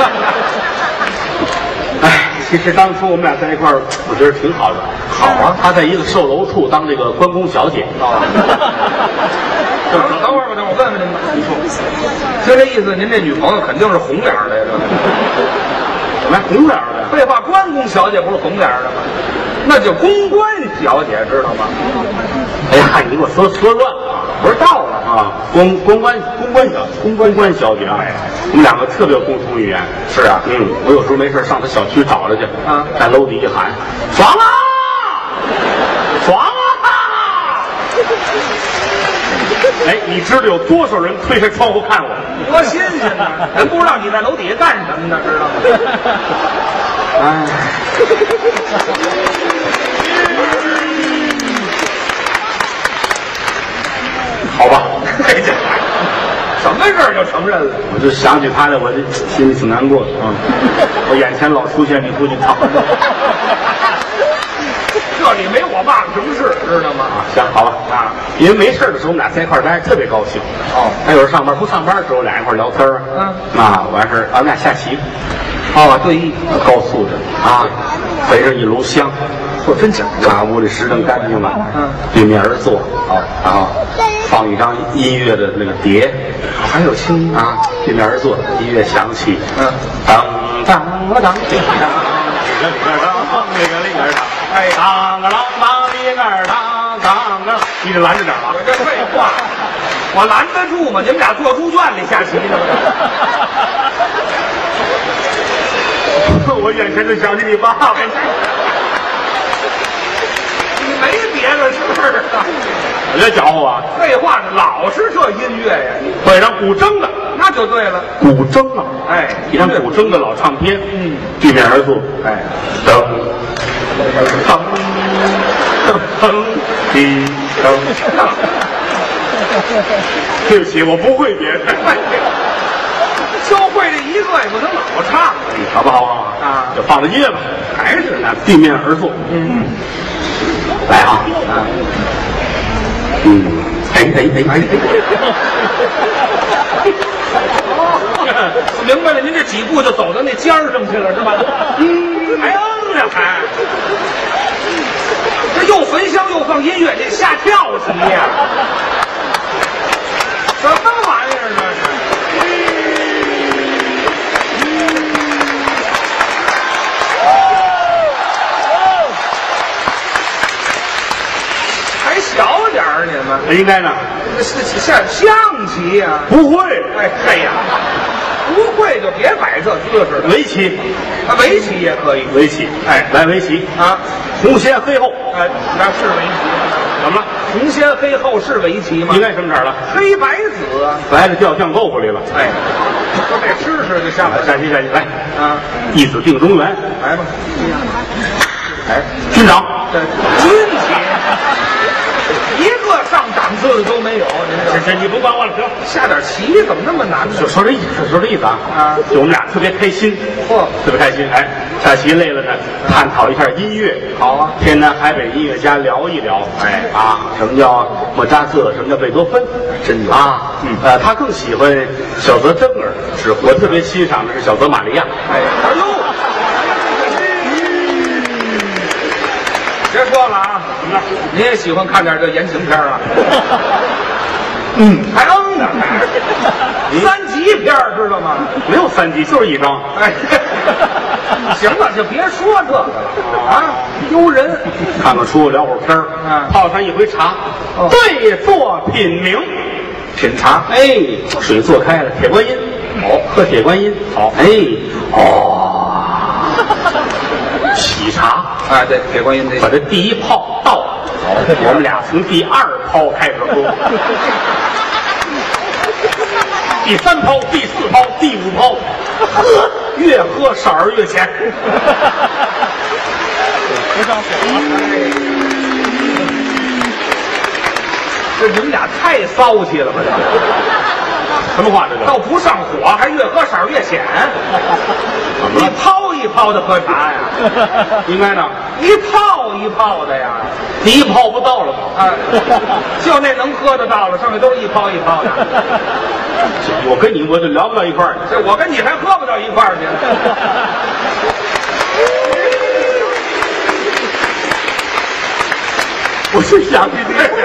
哎，其实当初我们俩在一块儿，我觉得挺好的。好啊，她在一个售楼处当这个关公小姐。 等等会儿吧，等会儿我问问您吧。你说，就这意思，您这女朋友肯定是红脸儿的呀？ 怎么还红脸儿的？ 废话，关公小姐不是红脸儿的吗？那就公关小姐，知道吗？ 哎呀，你给我说说乱了， 不是到了啊！公公关公关小公关关小姐啊，我们两个特别有共同语言。 是啊， 嗯，我有时候没事上她小区找她去， 啊， 在楼底下喊：“爽啊，爽啊！”哎，你知道有多少人推开窗户看我？ 多新鲜呐！人不知道你在楼底下干什么呢，知道吗？ 哎，好吧， 哎这什么事儿就承认了？ 我就想起他来，我这心里挺难过的啊。我眼前老出现你父亲躺着， 这里没我办什么事，知道吗？ 啊，行，好吧啊，因为没事的时候我们俩在一块儿待着特别高兴。 哦， 还有时候上班不上班的时候，俩人一块儿聊天儿。 嗯， 啊，完事儿俺们俩下棋。 哦，对弈， 高速的啊，围着一炉香， 嚯，真讲究。 啊，屋里拾掇干净了， 嗯， 对面而坐，好，然后放一张音乐的那个碟， 还有轻音啊，对面而坐，音乐响起， 嗯， 当当了当，这个这个当，那个那个当，哎，当个啷当一个当当个，你得拦着点啊！ 我这废话，我拦得住吗？你们俩坐猪圈里下棋呢？ 我眼前就想起你爸爸。 你没别的事儿啊？ 我这搅和啊！ 废话呢，老是这音乐呀， 会让古筝的， 那就对了。 古筝啊， 哎， 一张古筝的老唱片， 嗯， 对面而坐， 哎， 噔噔噔滴噔。对不起，我不会别的。 就会这一个也不能老唱， 好不好啊？ 就放着音乐吧， 还是那对面而坐。 嗯， 来啊啊，嗯，哎哎哎哎哎，明白了，您这几步就走到那尖儿上去了是吧？嗯，还嗯呢还，这又焚香又放音乐，这吓跳棋呀？什么玩意儿这是？还小点儿你们？ 应该呢？ 是像象棋呀？ 不会， 哎嘿呀，不会就别摆这姿势了。 围棋， 啊，围棋也可以。 围棋，哎，来围棋啊， 红先黑后， 哎，那是围棋。 怎么了？ 红先黑后是围棋吗？ 应该什么色了？ 黑白子啊。 来了掉酱豆腐里了。 哎，说这吃吃就下来。 下棋下棋来啊， 一子定中原， 来吧。 哎，军长， 这军棋，一个上档次的都没有。 这这你不管我了，行。 下点棋怎么那么难呢？ 就说这意思，说这意思啊。 啊， 就我们俩特别开心， 嚯， 特别开心。哎，下棋累了呢，探讨一下音乐。 好啊， 天南海北音乐家聊一聊。哎啊，什么叫莫扎特？什么叫贝多芬？ 真有啊，嗯，呃，他更喜欢小泽征尔，是我特别欣赏的是小泽玛利亚。 哎，哎呦，别说了啊， 怎么了？ 你也喜欢看点这言情片啊？ 嗯， 还嗯呢，三级片儿知道吗？ 没有三级，就是一张。 哎，行了，就别说这个了啊，丢人。 看看书，聊会儿天儿， 嗯泡上一回茶， 哦对坐品茗， 品茶， 哎，水做开了，铁观音，哦，喝铁观音，好，哎，哦，沏茶， 哎，对，铁观音这把这第一泡倒了，我们俩从第二泡开始喝，第三泡、第四泡、第五泡，喝，越喝色儿越浅。 不上火了。这你们俩太骚气了吧？这什么话这叫？ 倒不上火，还越喝色儿越浅。一泡一泡的喝茶呀， 应该呢， 一泡一泡的呀。 第一泡不到了吗？ 啊，就那能喝得到了，剩下都是一泡一泡的。 我跟你我就聊不到一块儿去。 这我跟你还喝不到一块儿去。 我是想你这个。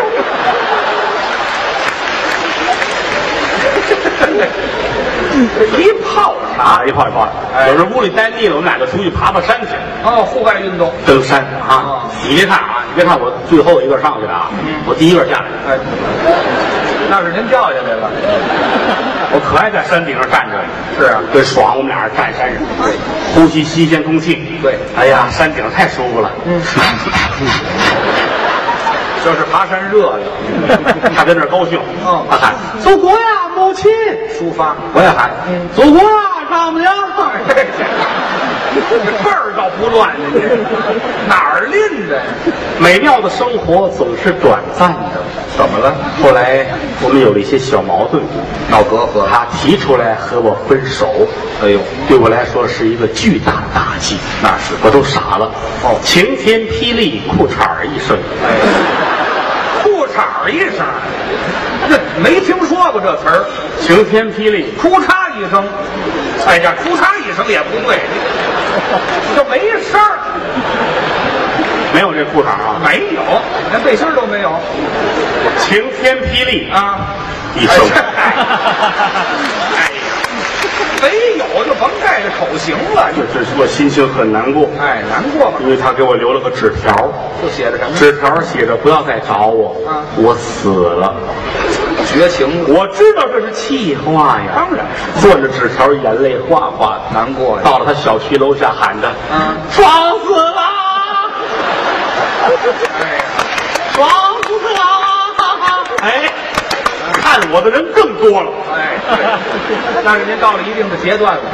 一泡茶， 啊，一泡一泡的。有时候屋里待腻了，我们俩就出去爬爬山去， 哦，户外运动。 登山啊哦。 你别看啊，你别看我最后一个上去的啊，我第一个下来， 哎，那是您掉下来了。 我可爱在山顶上站着。 是啊， 对，爽，我们俩人站山上，呼吸新鲜空气。 对， 哎呀，山顶太舒服了。 嗯，就是爬山热的。 他在那儿高兴， 嗯他喊祖国呀，母亲。 抒发。 我也喊， 嗯祖国呀，丈母娘。 份儿倒不乱呢，你哪儿拎的呀？ 美妙的生活总是短暂的。 怎么了？ 后来我们有了一些小矛盾， 闹隔阂。 他提出来和我分手。 哎呦， 对我来说是一个巨大的打击。 那是， 我都傻了。 哦， 晴天霹雳，裤衩儿一声。 哎，裤衩儿一声，这没听说过这词儿。 晴天霹雳， 哭嚓一声。哎呀，哭嚓一声也不对，就没声儿。 没有这裤衩啊？ 没有，连背心都没有。 晴天霹雳啊， 一声。 哎呀，没有就甭带着口型了。 这这我心情很难过。 哎，难过吧？ 因为他给我留了个纸条， 就写着什么？ 纸条写着不要再找我， 啊， 我死了。 绝情， 我知道这是气话呀， 当然是。 攥着纸条，眼泪哗哗的， 难过呀。 到了他小区楼下，喊着：“ 嗯， 爽死了！” 哎呀， 爽死了！哎，看我的人更多了。 哎，对，那是您到了一定的阶段了。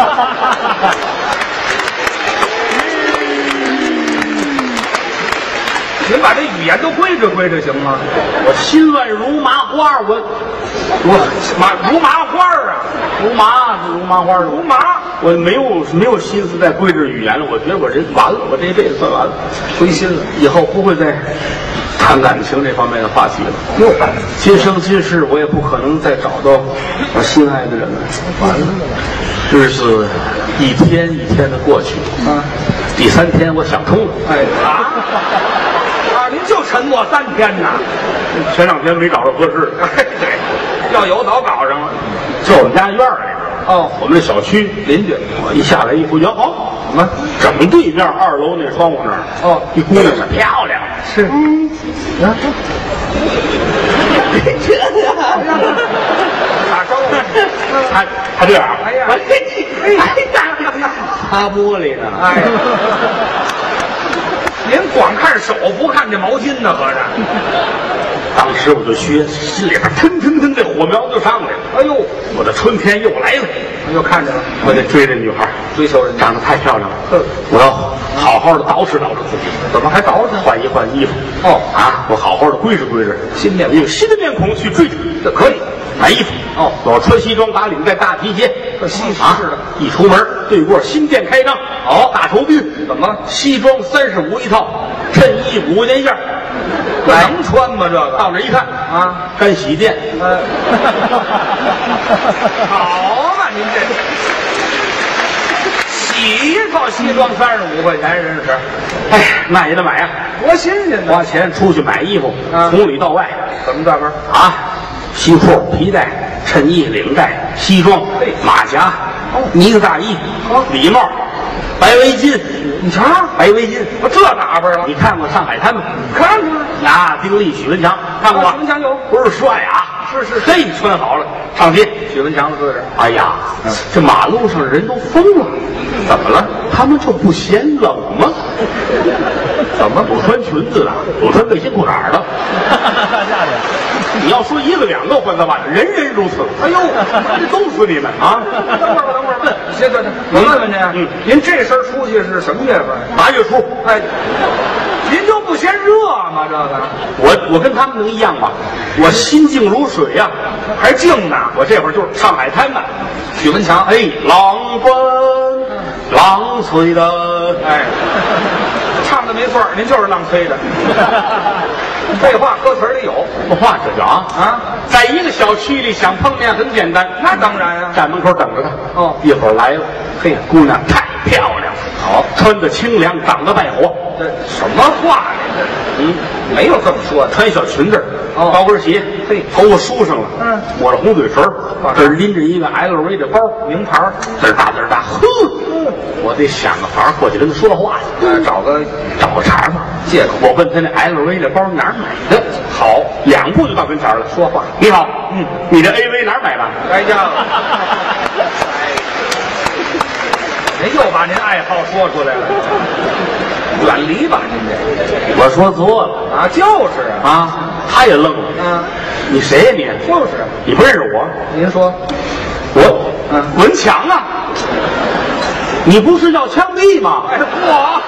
您把这语言都归置归置行吗？ 我心乱如麻花，我我麻如麻花啊， 如麻是如麻花， 如麻， 我没有没有心思再归置语言了。我觉得我人完了，我这一辈子算完了， 灰心了， 以后不会再谈感情这方面的话题了。 哟， 今生今世我也不可能再找到我心爱的人了。完了，日子一天一天的过去， 啊， 第三天我想通了。 哎啊。您就沉默三天呐， 前两天没找着合适的， 哎，对，要有早搞上了， 就我们家院里边。 哦， 我们这小区邻居， 我一下来一回，好， 怎么？ 正对面二楼那窗户那儿， 哦， 一姑娘是漂亮， 是，啊，打招呼， 他他这样， 哎呀， 哎呀，擦玻璃呢， 哎。您光看手不看这毛巾呢，合着。 当时我就学，心里边腾腾腾，这火苗就上来了。 哎呦， 我的春天又来了， 又看见了， 我得追这女孩， 追求人家， 长得太漂亮了。 嗯， 我要好好的捯饬捯饬自己。 怎么还捯饬？ 换一换衣服。 哦啊，我好好的归置归置， 新面一个新的面孔去追她， 这可以。 买衣服哦， 我要穿西装打领带大皮鞋， 西式啊的。 一出门对过新店开张， 哦， 大酬宾， 怎么？ 西装三十五一套，衬衣五件件， 能穿吗？这个到那一看啊， 干洗店， 呃，好嘛，您这洗一套西装三十五块钱，真是， 哎，那也得买啊， 多新鲜呢！ 花钱出去买衣服， 啊从里到外， 怎么大门啊，西裤、皮带、衬衣、领带、西装、马甲、呢子大衣、礼帽、白围巾。 你瞧， 白围巾， 我这打扮了。 你看过《上海滩》吗？ 看看啊，丁力、许文强看过吗？ 许文强有， 不是帅啊， 是是， 嘿，穿好了上街。 许文强的姿势。 哎呀，这马路上人都疯了，怎么了？他们就不嫌冷吗？怎么不穿裙子的，不穿背心裤衩的？你要说一个两个换算吧，人人如此。哎呦，冻死你们啊！ 等会儿吧，等会儿吧。先等等，我问问您，嗯，您这身出去是什么月份？ 八月初。 哎，您就不嫌热吗？这个， 我我跟他们能一样吗？我心静如水呀、啊， 还静呢。 我这会儿就是上海滩呢。 许文强， 哎，浪奔浪催的， 哎，唱的没错，您就是浪催的。废话，歌词里有。 不话这叫啊啊， 在一个小区里想碰面很简单， 那当然啊， 站门口等着他。 哦， 一会儿来了，嘿，姑娘太漂亮了， 好， 穿的清凉，长得败火。 这什么话呢？这嗯，没有这么说的。 穿小裙子， 哦， 高跟鞋， 嘿， 头发梳上了， 嗯， 抹着红嘴唇，这儿拎着一个 L V 的包， 名牌， 字儿大字儿大，呵，我得想个法儿过去跟他说话去， 呃，找个找个茬吧， 借口。 我问他那 L V 的包哪儿买的？好，两步就到跟前了， 说话。 你好，嗯，你这 A V 哪儿买的？ 哎呀，您又把您爱好说出来了，远离吧，您这。 我说错了啊，就是啊， 啊，他也愣了， 嗯， 你谁呀你？ 就是， 你不认识我？ 您说， 我， 嗯， 文强啊。 你不是要枪毙吗？ 哎，我，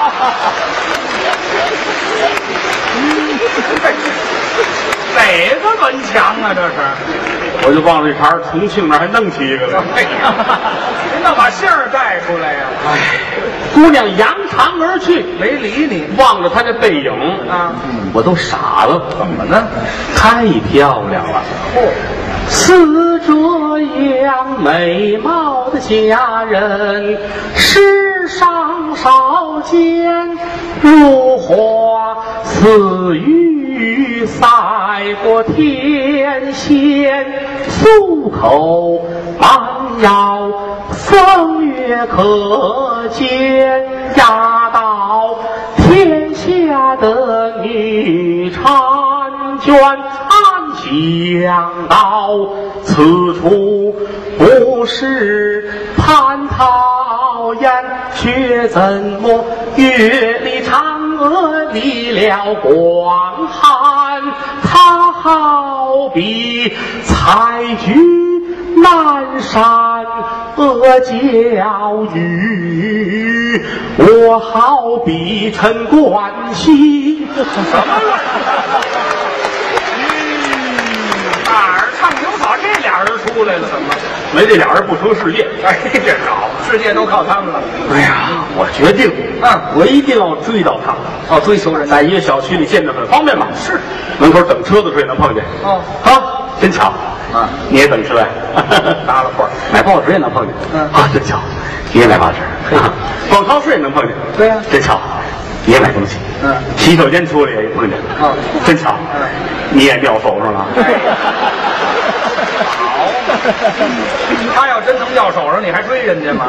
哪个文强啊？这是， 我就忘了这茬，重庆那儿还弄起一个来。 哎呀，您倒把信儿带出来呀！ 哎，姑娘扬长而去， 没理你望着她的背影啊， 我都傻了。 怎么呢？ 太漂亮了！ 嚯！ 似这样美貌的佳人，世上少见。如花似玉，赛过天仙。素口蛮腰，风月可见。压倒天下的女婵娟，暗想到此处不是蟠桃园，却怎么月里嫦娥离了广寒？她好比采菊南山阿娇雨，我好比陈冠希。 什么乱哪儿唱挺好，这俩人出来了，怎么？ 没这俩人不成世界。 哎，这好，世界都靠他们了。 哎呀，我决定， 嗯， 我一定要追到他。 哦，追求人， 在一个小区里见着很方便嘛。 是， 门口等车的时候也能碰见。 哦， 好，真巧。 啊， 你也等车呀？ 搭了伙儿， 买报纸也能碰见。 嗯， 啊，真巧，你也买报纸。逛超市也能碰见。 对呀， 真巧，你也买东西。 嗯， 洗手间出来也碰见。 哦， 真巧， 嗯， 你也掉手上了。 好，他要真能掉手上，你还追人家吗？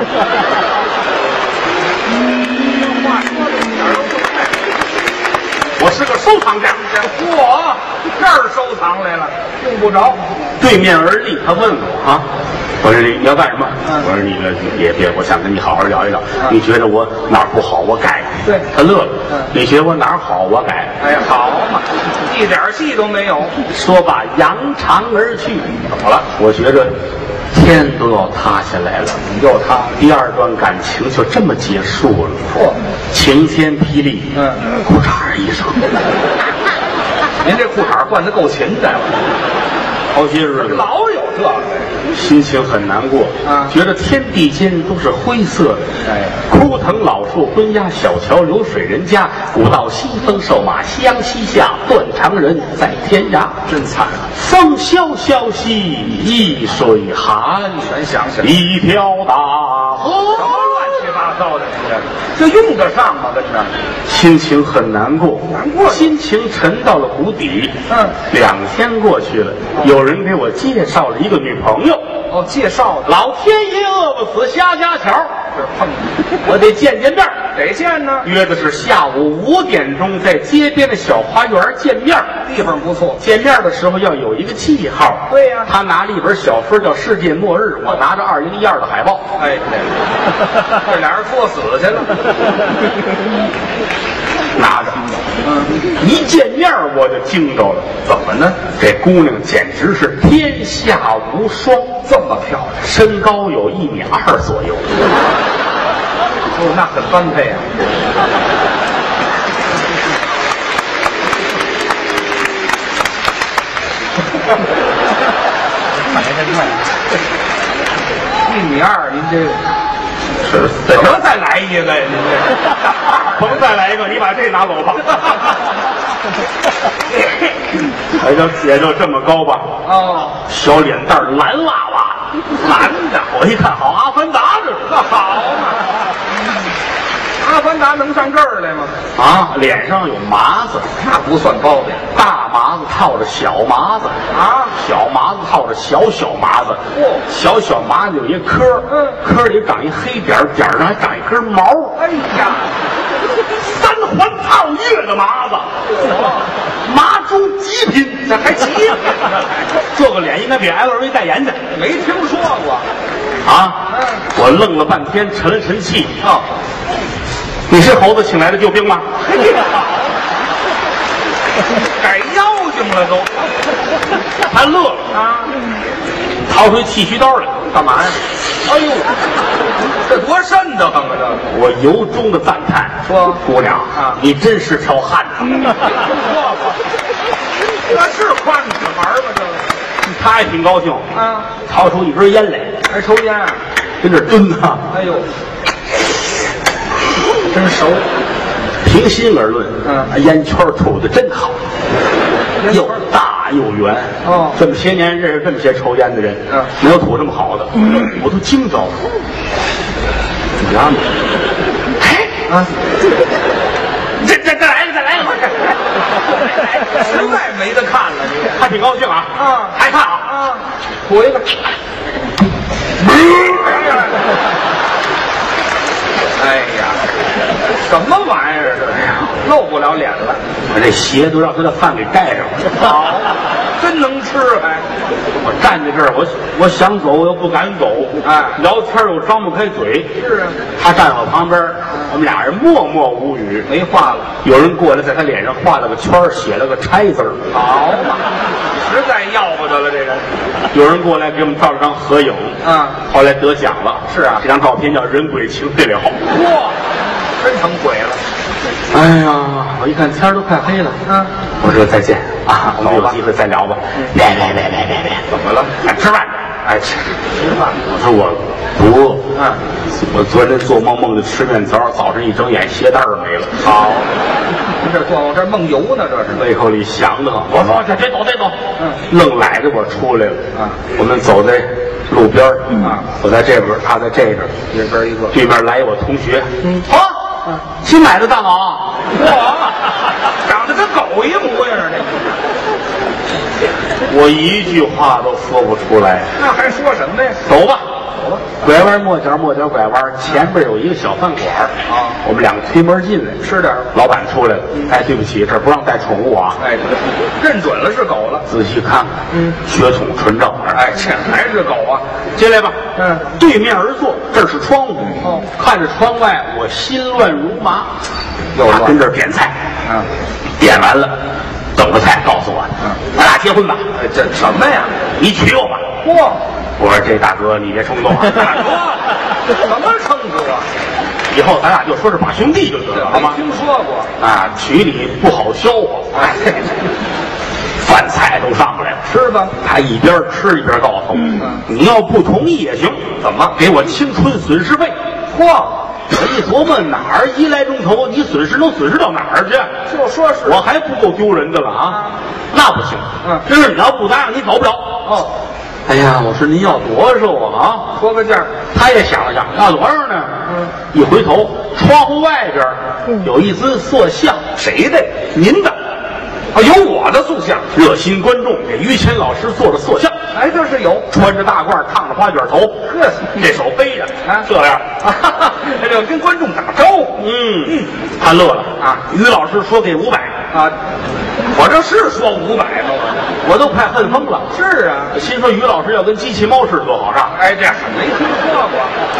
话说的一点都不对。 我是个收藏家。 嚯，这儿收藏来了，用不着。 对面而立，他问我啊，我说你要干什么？ 嗯、 我说你别别，我想跟你好好聊一聊。嗯、你觉得我哪儿不好，我改。 对， 他乐了。 嗯、 你觉得我哪儿好，我改。 哎呀，好嘛，一点戏都没有。 说罢，扬长而去。怎么了？我觉着天都要塌下来了。 又塌， 第二段感情就这么结束了。 嚯， 晴天霹雳， 嗯， 裤衩一声。 您这裤衩换的够勤的， 好些日子老有这个， 心情很难过啊， 觉得天地间都是灰色的。 哎， 枯藤老树昏鸦，小桥流水人家，古道西风瘦马，夕阳西下，断肠人在天涯。 真惨， 风萧萧兮易水寒， 全想起来一条大河。 什么乱七八糟的？这用得上吗？跟着心情很难过， 难过， 心情沉到了谷底。 嗯， 两天过去了，有人给我介绍了一个女朋友。 哦，介绍的。 老天爷饿不死瞎家巧， 这碰我得见见面。 得见呢， 约的是下午五点钟，在街边的小花园见面。 地方不错。 见面的时候要有一个记号。 对呀、啊， 他拿了一本小说叫《世界末日》，我拿着二零一二的海报。 哎，这俩人作死去了。 拿着， 嗯， 一见面我就惊着了。 怎么呢？ 这姑娘简直是天下无双， 这么漂亮， 身高有一米二左右。 哦，那很般配啊。一米二，您这是怎么再来一个呀？您这甭再来一个，你把这拿走吧。也就也就这么高吧。 哦， 小脸蛋儿蓝哇哇， 蓝的。 我一看，好阿凡达这是。 那好嘛，阿凡达能上这儿来吗？ 啊，脸上有麻子， 那不算包的， 大麻子套着小麻子啊， 小麻子套着小小麻子。 哦， 小小麻子有一颗， 嗯， 颗里长一黑点儿，点儿上还长一根毛。 哎呀， 三环套月的麻子，麻中极品， 这还极品呢？ 这个脸应该给 L V 代言的。 没听说过啊！ 嗯， 我愣了半天，沉了沉气。 哦， 你是猴子请来的救兵吗？ 改妖精了都。 他乐了啊， 掏出剃须刀来， 干嘛呀？哎呦，这多瘆得慌啊！这我由衷的赞叹， 说姑娘啊你真是条汉子。 不错吧？这是夸你小孩吗？这个他也挺高兴啊， 掏出一根烟来， 还抽烟啊？ 跟这儿蹲呢。 哎呦，真熟。 平心而论， 嗯烟圈抽的真好，又大又圆。 哦这么些年认识这么些抽烟的人， 嗯没有吐这么好的，我都惊着了。怎么样？ 啊， 这这再来一个，再来一个， 实在没得看了，你他挺高兴啊。 啊还看啊？ 啊，吐一个。哎呀，什么玩意儿这呀？露不了脸了。 我这鞋都让他的饭给盖上了。 好，真能吃还。 我站在这儿，我我想走，我又不敢走。 哎聊天又张不开嘴。 是啊， 他站我旁边，我们俩人默默无语。 没话了。 有人过来，在他脸上画了个圈儿，写了个拆字儿。 好嘛，实在要不得了这人。 有人过来给我们照了张合影。 啊， 后来得奖了。 是啊这张照片叫人鬼情未了。 哇，真成鬼了。 哎呀，我一看天儿都快黑了。 啊， 我说再见啊，我们有走吧机会再聊吧。别别别别别别， 怎么了？ 咱吃饭去。哎，吃吃饭。 我说我不饿。 嗯， 我昨天做梦梦见吃面条，早上一睁眼鞋带儿没了。 好，这做梦这梦游呢，这是。 胃口里响得很。我说这别走别走。 嗯， 愣揽着我出来了。 啊， 我们走在路边儿啊， 我在这边，他在这边， 一边一个。 对面来我同学。 嗯好，新买的大脑啊。 哇，长得跟狗一模样呢。 我一句话都说不出来。 那还说什么呀？ 走吧。 走吧。 拐弯抹角抹角拐弯，前边有一个小饭馆啊我们两个推门进来， 吃点儿。 老板出来了。哎，对不起，这儿不让带宠物啊。 哎，认准了是狗了。 仔细看看， 嗯， 血统纯正。 哎，这还是狗啊？ 进来吧。 嗯， 对面而坐，这是窗户。 哦， 看着窗外，我心乱如麻。 又乱他跟这儿点菜， 啊， 点完了，等着菜告诉我， 嗯， 咱俩结婚吧。 哎这什么呀？ 你娶我吧。 嚯， 我说这大哥你别冲动啊。 大哥，这什么称呼啊？ 以后咱俩就说是把兄弟就得了，好吗？ 没听说过。 啊，娶你不好消化。 哎， 饭菜都上来了， 吃吧。 他一边吃一边告诉我， 嗯你要不同意也行。 怎么给我青春损失费？ 嚯， 我一琢磨，哪儿一来钟头，你损失能损失到哪儿去？ 就说是我还不够丢人的了啊！那不行， 嗯真是你要不答应，你走不了。 哦， 哎呀，我说您要多少啊？ 说个价。 他也想了想，要多少呢？ 嗯， 一回头，窗户外边有一尊塑像，谁的？您的。 啊，有我的塑像。 热心观众给于谦老师做的塑像， 哎，这是有。 穿着大褂，烫着花卷头， 呵， 这手背着， 啊这样， 啊，这就跟观众打招呼。 嗯嗯，他乐了啊。 于老师说给五百， 啊，我这是说五百吗？我我都快恨疯了。 是啊。 心说于老师要跟机器猫似的多好上。 哎，这没听说过。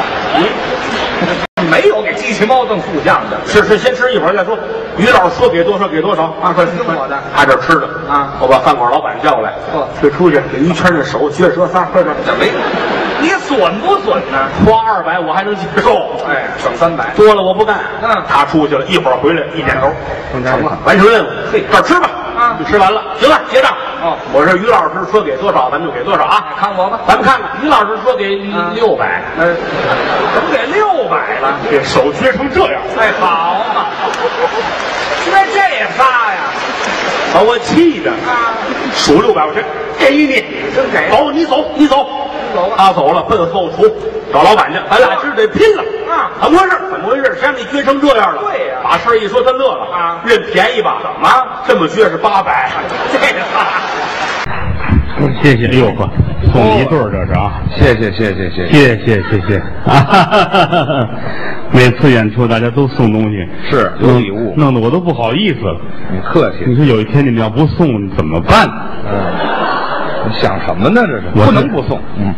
嗯，没有给机器猫赠塑像的。 吃吃先吃一会儿再说。于老师说给多少给多少啊！快听我的他这吃的啊我把饭馆老板叫过来， 哦退出去给于谦的手撅舌仨，快点， 这没，你损不损呢？ 花二百我还能接受， 哎，省三百。 多了我不干。 嗯他出去了，一会儿回来一点头， 成了完成任务。 嘿这儿吃吧。 啊你吃完了，行了，结账。 哦我说于老师说给多少，咱们就给多少啊。 看我吧。 咱们看看，于老师说给嗯六百， 呃，怎么给六百了？ 这手撅成这样， 哎，好嘛，那这仨呀， 把我气的。 啊， 数六百块钱给你， 真给走，你走，你走， 走吧他走了，奔后厨找老板去，咱俩今儿得拼了啊！ 怎么回事？怎么回事？谁让你撅成这样了？ 对呀把事儿一说，他乐了啊认便宜吧？怎么这么撅是八百？ 这仨， 谢谢，哎呦呵，送你一对儿这是啊， 谢谢谢谢谢谢谢谢谢啊！每次演出大家都送东西， 是有礼物弄弄得我都不好意思了。 你客气你说有一天你们要不送怎么办？ 嗯，你想什么呢？这是我不能不送。 嗯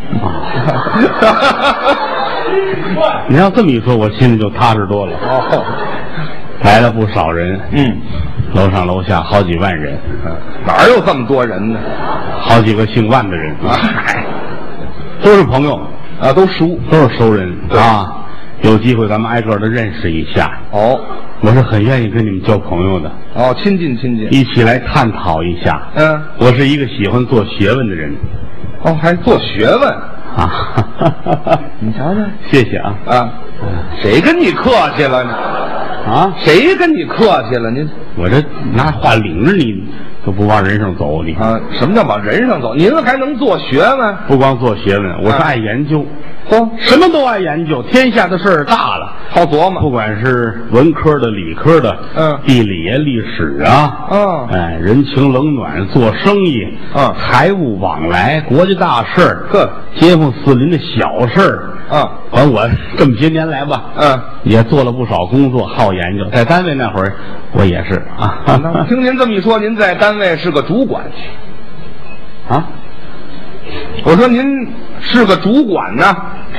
你要这么一说，我心里就踏实多了。 哦， 来了不少人， 嗯， 楼上楼下好几万人， 哪儿有这么多人呢？ 好几个姓万的人啊，都是朋友啊，都熟， 都是熟人啊。有机会咱们挨个的认识一下。 哦， 我是很愿意跟你们交朋友的。 哦，亲近亲近， 一起来探讨一下。 嗯， 我是一个喜欢做学问的人。 哦，还做学问啊？ 你瞧瞧， 谢谢啊。 啊，谁跟你客气了呢？ 啊， 谁跟你客气了？您我这拿话领着你，都不往人上走。你啊，什么叫往人上走？您还能做学问？ 不光做学问，我是爱研究。 哦， 什么都爱研究，天下的事儿大了， 好琢磨。 不管是文科的、理科的， 嗯， 地理啊、历史啊， 嗯， 哎，人情冷暖、做生意， 嗯， 财务往来、国家大事儿， 呵， 街坊四邻的小事儿， 嗯， 完我这么些年来吧， 嗯， 也做了不少工作，好研究。在单位那会儿，我也是啊。 听您这么一说，您在单位是个主管啊？ 我说您是个主管呢。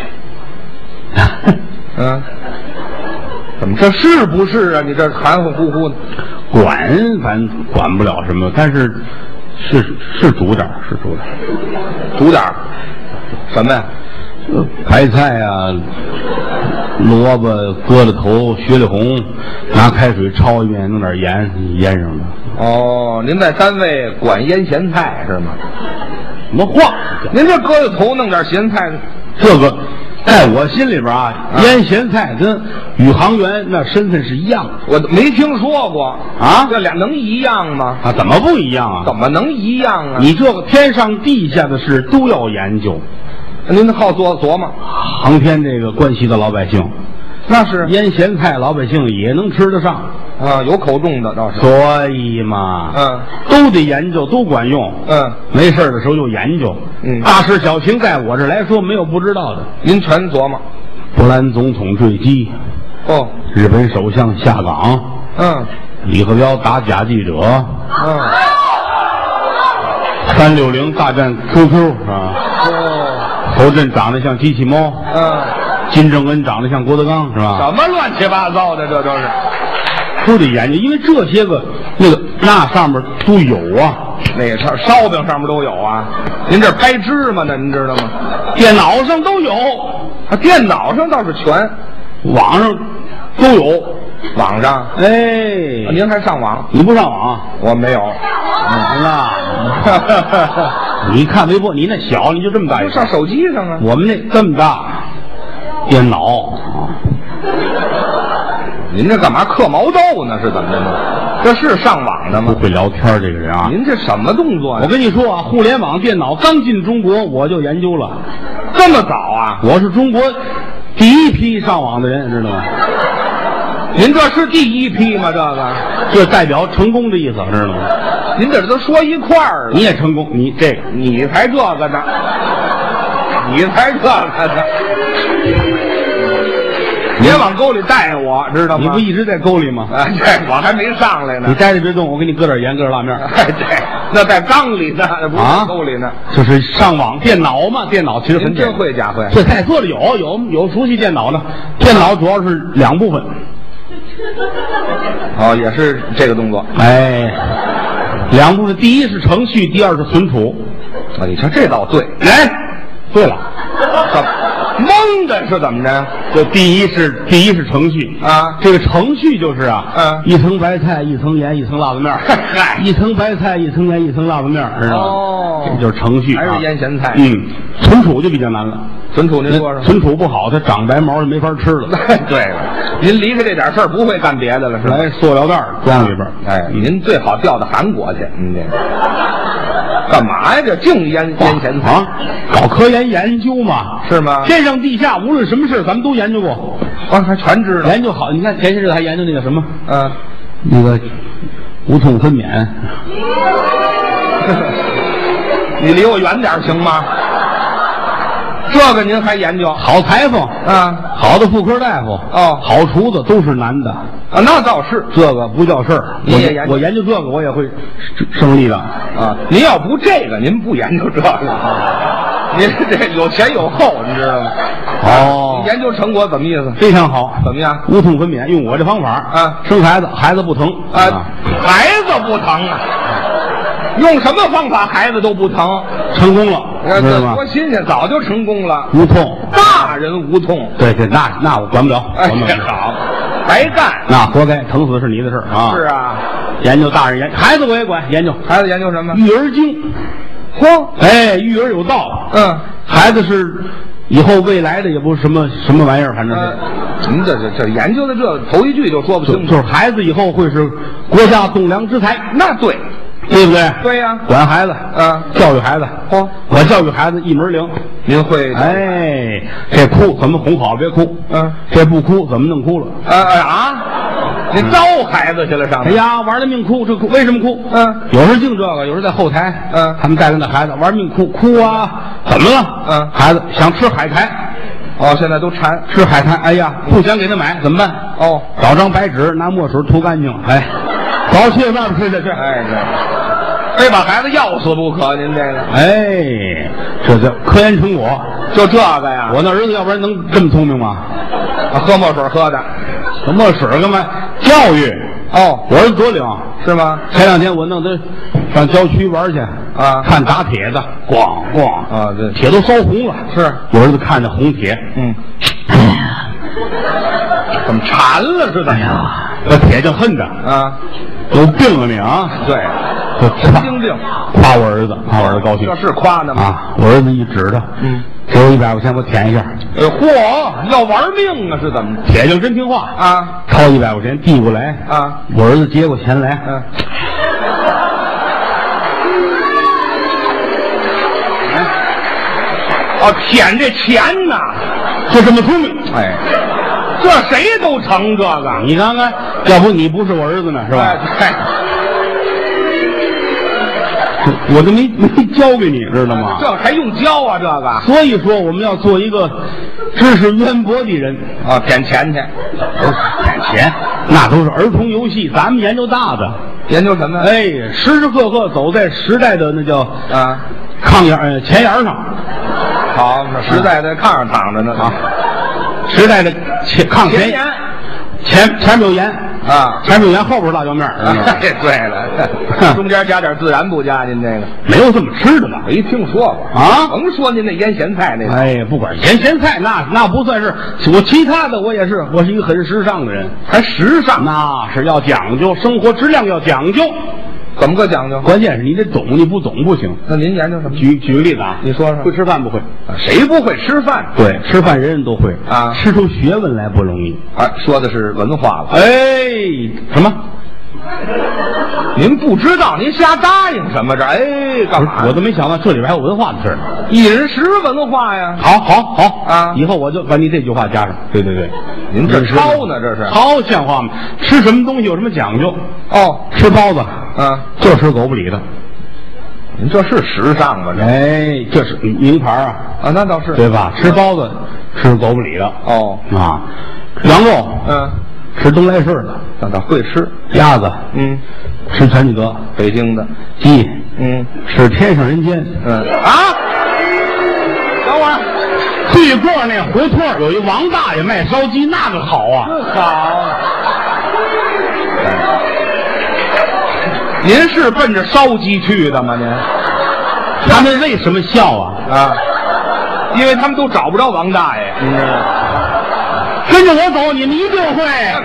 嗯，怎么这是不是啊？你这含含糊糊的。 管咱管不了什么，但是是是主点是主点主点什么呀？ 白菜啊，萝卜割了头，削了红，拿开水焯一遍，弄点盐腌上了。 哦，您在单位管腌咸菜是吗？ 什么话？ 您这割了头弄点咸菜， 这个在我心里边啊，啊腌咸菜跟宇航员那身份是一样的。 我没听说过啊， 这俩能一样吗？ 啊，怎么不一样啊？ 怎么能一样啊？ 你这个天上地下的事都要研究。 您好琢琢磨， 航天这个关系到老百姓， 那是腌咸菜，老百姓也能吃得上啊，有口重的倒是。 所以嘛， 嗯， 都得研究，都管用。 嗯， 没事的时候就研究。 嗯， 大事小情在我这来说没有不知道的。 您全琢磨。 波兰总统坠机。 哦。 日本首相下岗。 嗯。 李克彪打假记者。 嗯。 三六零大战 Q Q 啊。 哦。 侯震长得像机器猫。 嗯。 金正恩长得像郭德纲，是吧？ 什么乱七八糟的，这都是。 都得研究，因为这些个那个那上面都有啊。 那个烧烧饼上面都有啊。您这拍芝麻呢，您知道吗？ 电脑上都有。 啊，电脑上倒是全， 网上都有。 网上？ 哎， 啊、您还上网？ 你不上网？ 我没有。 嗯，那你看微博，你那小，你就这么大一个。 上手机上啊。 我们那这么大，电脑。 您这干嘛嗑毛豆呢？是怎么着呢？这是上网的吗？ 不会聊天这个人啊！ 您这什么动作呀？ 我跟你说啊，互联网电脑刚进中国，我就研究了。 这么早啊？ 我是中国第一批上网的人，知道吗？ 您这是第一批吗？这个， 这代表成功的意思，知道吗？ 您这都说一块儿了。 你也成功，你这个， 你才这个呢，你才这个呢。别往沟里带我，知道吗？ 你不一直在沟里吗？ 啊，对，我还没上来呢。 你待着别动，我给你搁点盐，搁点辣面。 哎，对，那在缸里呢，那不是在沟里呢。 就是上网电脑嘛，电脑其实很真会假会。 这在座的有有有熟悉电脑的，电脑主要是两部分。 哦，也是这个动作。 哎，两部分，第一是程序，第二是存储。 啊，你瞧这倒对。 哎，对了， 怎么蒙的是怎么着？ 就第一是第一是程序啊， 这个程序就是啊， 嗯， 一层白菜，一层盐，一层辣子面， 嗨， 一层白菜，一层盐，一层辣子面，知道吗？ 哦， 这就是程序， 还是腌咸菜。 嗯，存储就比较难了。 存储您说说， 存储不好，它长白毛就没法吃了。 对了，您离开这点事儿不会干别的了，是吧？ 来，塑料袋装里边。 哎，您最好调到韩国去。嗯，这干嘛呀？这净腌腌咸菜啊？搞科研研究嘛， 是吗？ 天上地下，无论什么事咱们都研究过。 啊，还全知道。 研究好，你看前些日子还研究那个什么， 嗯， 那个无痛分娩。 你离我远点行吗？这个您还研究？ 好裁缝啊， 好的妇科大夫哦， 好厨子都是男的啊，那倒是， 这个不叫事儿。 你也研究？ 我研究这个，我也会胜利的啊。您要不这个，您不研究这个。 您这有前有后，你知道吗？ 哦， 研究成果怎么意思？ 非常好， 怎么样？ 无痛分娩，用我这方法啊， 生孩子，孩子不疼啊，孩子不疼啊，用什么方法孩子都不疼， 成功了，知道吗？ 多新鲜，早就成功了， 无痛， 大人无痛。 对对，那那我管不了， 哎， 管不了。 好，白干， 那活该，疼死是你的事儿啊。 是啊， 研究大人研，孩子我也管研究， 孩子研究什么？ 育儿经。 嚯， 哎，育儿有道。 嗯， 孩子是以后未来的，也不是什么什么玩意儿，反正是。 您这这这研究的这头一句就说不清楚， 就是孩子以后会是国家栋梁之才。 那对， 对不对？ 对呀， 管孩子， 嗯， 教育孩子， 嚯， 我教育孩子一门灵。 您会？ 哎，这哭怎么哄好？别哭。 嗯， 这不哭怎么弄哭了？ 啊啊！你招孩子去了上？ 哎呀，玩了命哭，这哭为什么哭？ 嗯， 有时净这个，有时在后台， 嗯， 他们带着那孩子玩命哭，哭啊，怎么了？ 嗯， 孩子想吃海苔， 哦，现在都馋吃海苔，哎呀，不想给他买，怎么办？ 哦， 找张白纸，拿墨水涂干净，哎，早去外边去去去， 哎，对，非把孩子要死不可，您这个， 哎，这叫科研成果， 就这个呀？ 我那儿子要不然能这么聪明吗？ 啊，喝墨水喝的， 喝墨水干嘛？教育哦， 我儿子多灵， 是吗？ 前两天我弄他上郊区玩去啊， 看打铁的，咣咣啊，这铁都烧红了。 是我儿子看着红铁， 嗯，怎么馋了似的？ 哎呀，这铁匠恨的啊， 有病啊你啊！ 对， 神经病， 夸我儿子，夸我儿子高兴。 这是夸呢吗？ 啊，我儿子一指他， 嗯， 给我一百块钱，我舔一下。 哎，嚯，要玩命啊？是怎么着？ 铁匠真听话啊！ 掏一百块钱递过来啊， 我儿子接过钱来， 嗯。哦，舔这钱呐， 就这么聪明。 哎，这谁都成这个。 你看看，要不你不是我儿子呢，是吧？ 哎， 我都没没教给你，知道吗？ 这还用教啊？这个。 所以说，我们要做一个知识渊博的人。 啊，舔钱去， 舔钱，那都是儿童游戏。咱们研究大的， 研究什么？ 哎，时时刻刻走在时代的那叫啊炕沿呃前沿上。 好，时代在炕上躺着呢啊，时代的前炕前沿， 前前面有盐啊， 前面有盐，后边是辣椒面。 哎，对了，中间加点孜然不加？您这个没有这么吃的吧？ 没听说过啊。 甭说您那腌咸菜那个， 哎，不管腌咸菜，那那不算是我其他的，我也是，我是一个很时尚的人， 还时尚， 那是要讲究，生活质量要讲究。 怎么个讲究？ 关键是你得懂，你不懂不行。 那您研究什么？ 举举个例子啊， 你说说， 会吃饭不会？ 谁不会吃饭？ 对，吃饭人人都会啊， 吃出学问来不容易。 啊，说的是文化了。 哎，什么？ 您不知道，您瞎答应什么这？哎，干嘛？ 我都没想到这里边还有文化的事儿。 饮食文化呀！ 好，好，好啊！ 以后我就把你这句话加上。对对对， 您这抄呢？这是抄像话吗？吃什么东西有什么讲究？ 哦， 吃包子， 嗯， 就吃狗不理的。 您这是时尚吗？这哎，这是名牌啊！ 啊，那倒是， 对吧？吃包子，吃狗不理的。 哦啊，羊肉， 嗯， 吃东来顺的。 那倒会吃。 鸭子， 嗯， 吃全聚德， 北京的。 鸡， 嗯， 吃天上人间。 嗯啊，等会儿， 对过那胡同有一王大爷卖烧鸡，那个好啊， 好。您是奔着烧鸡去的吗？您？ 他们为什么笑啊？ 啊，因为他们都找不着王大爷。嗯， 跟着我走，你们一定会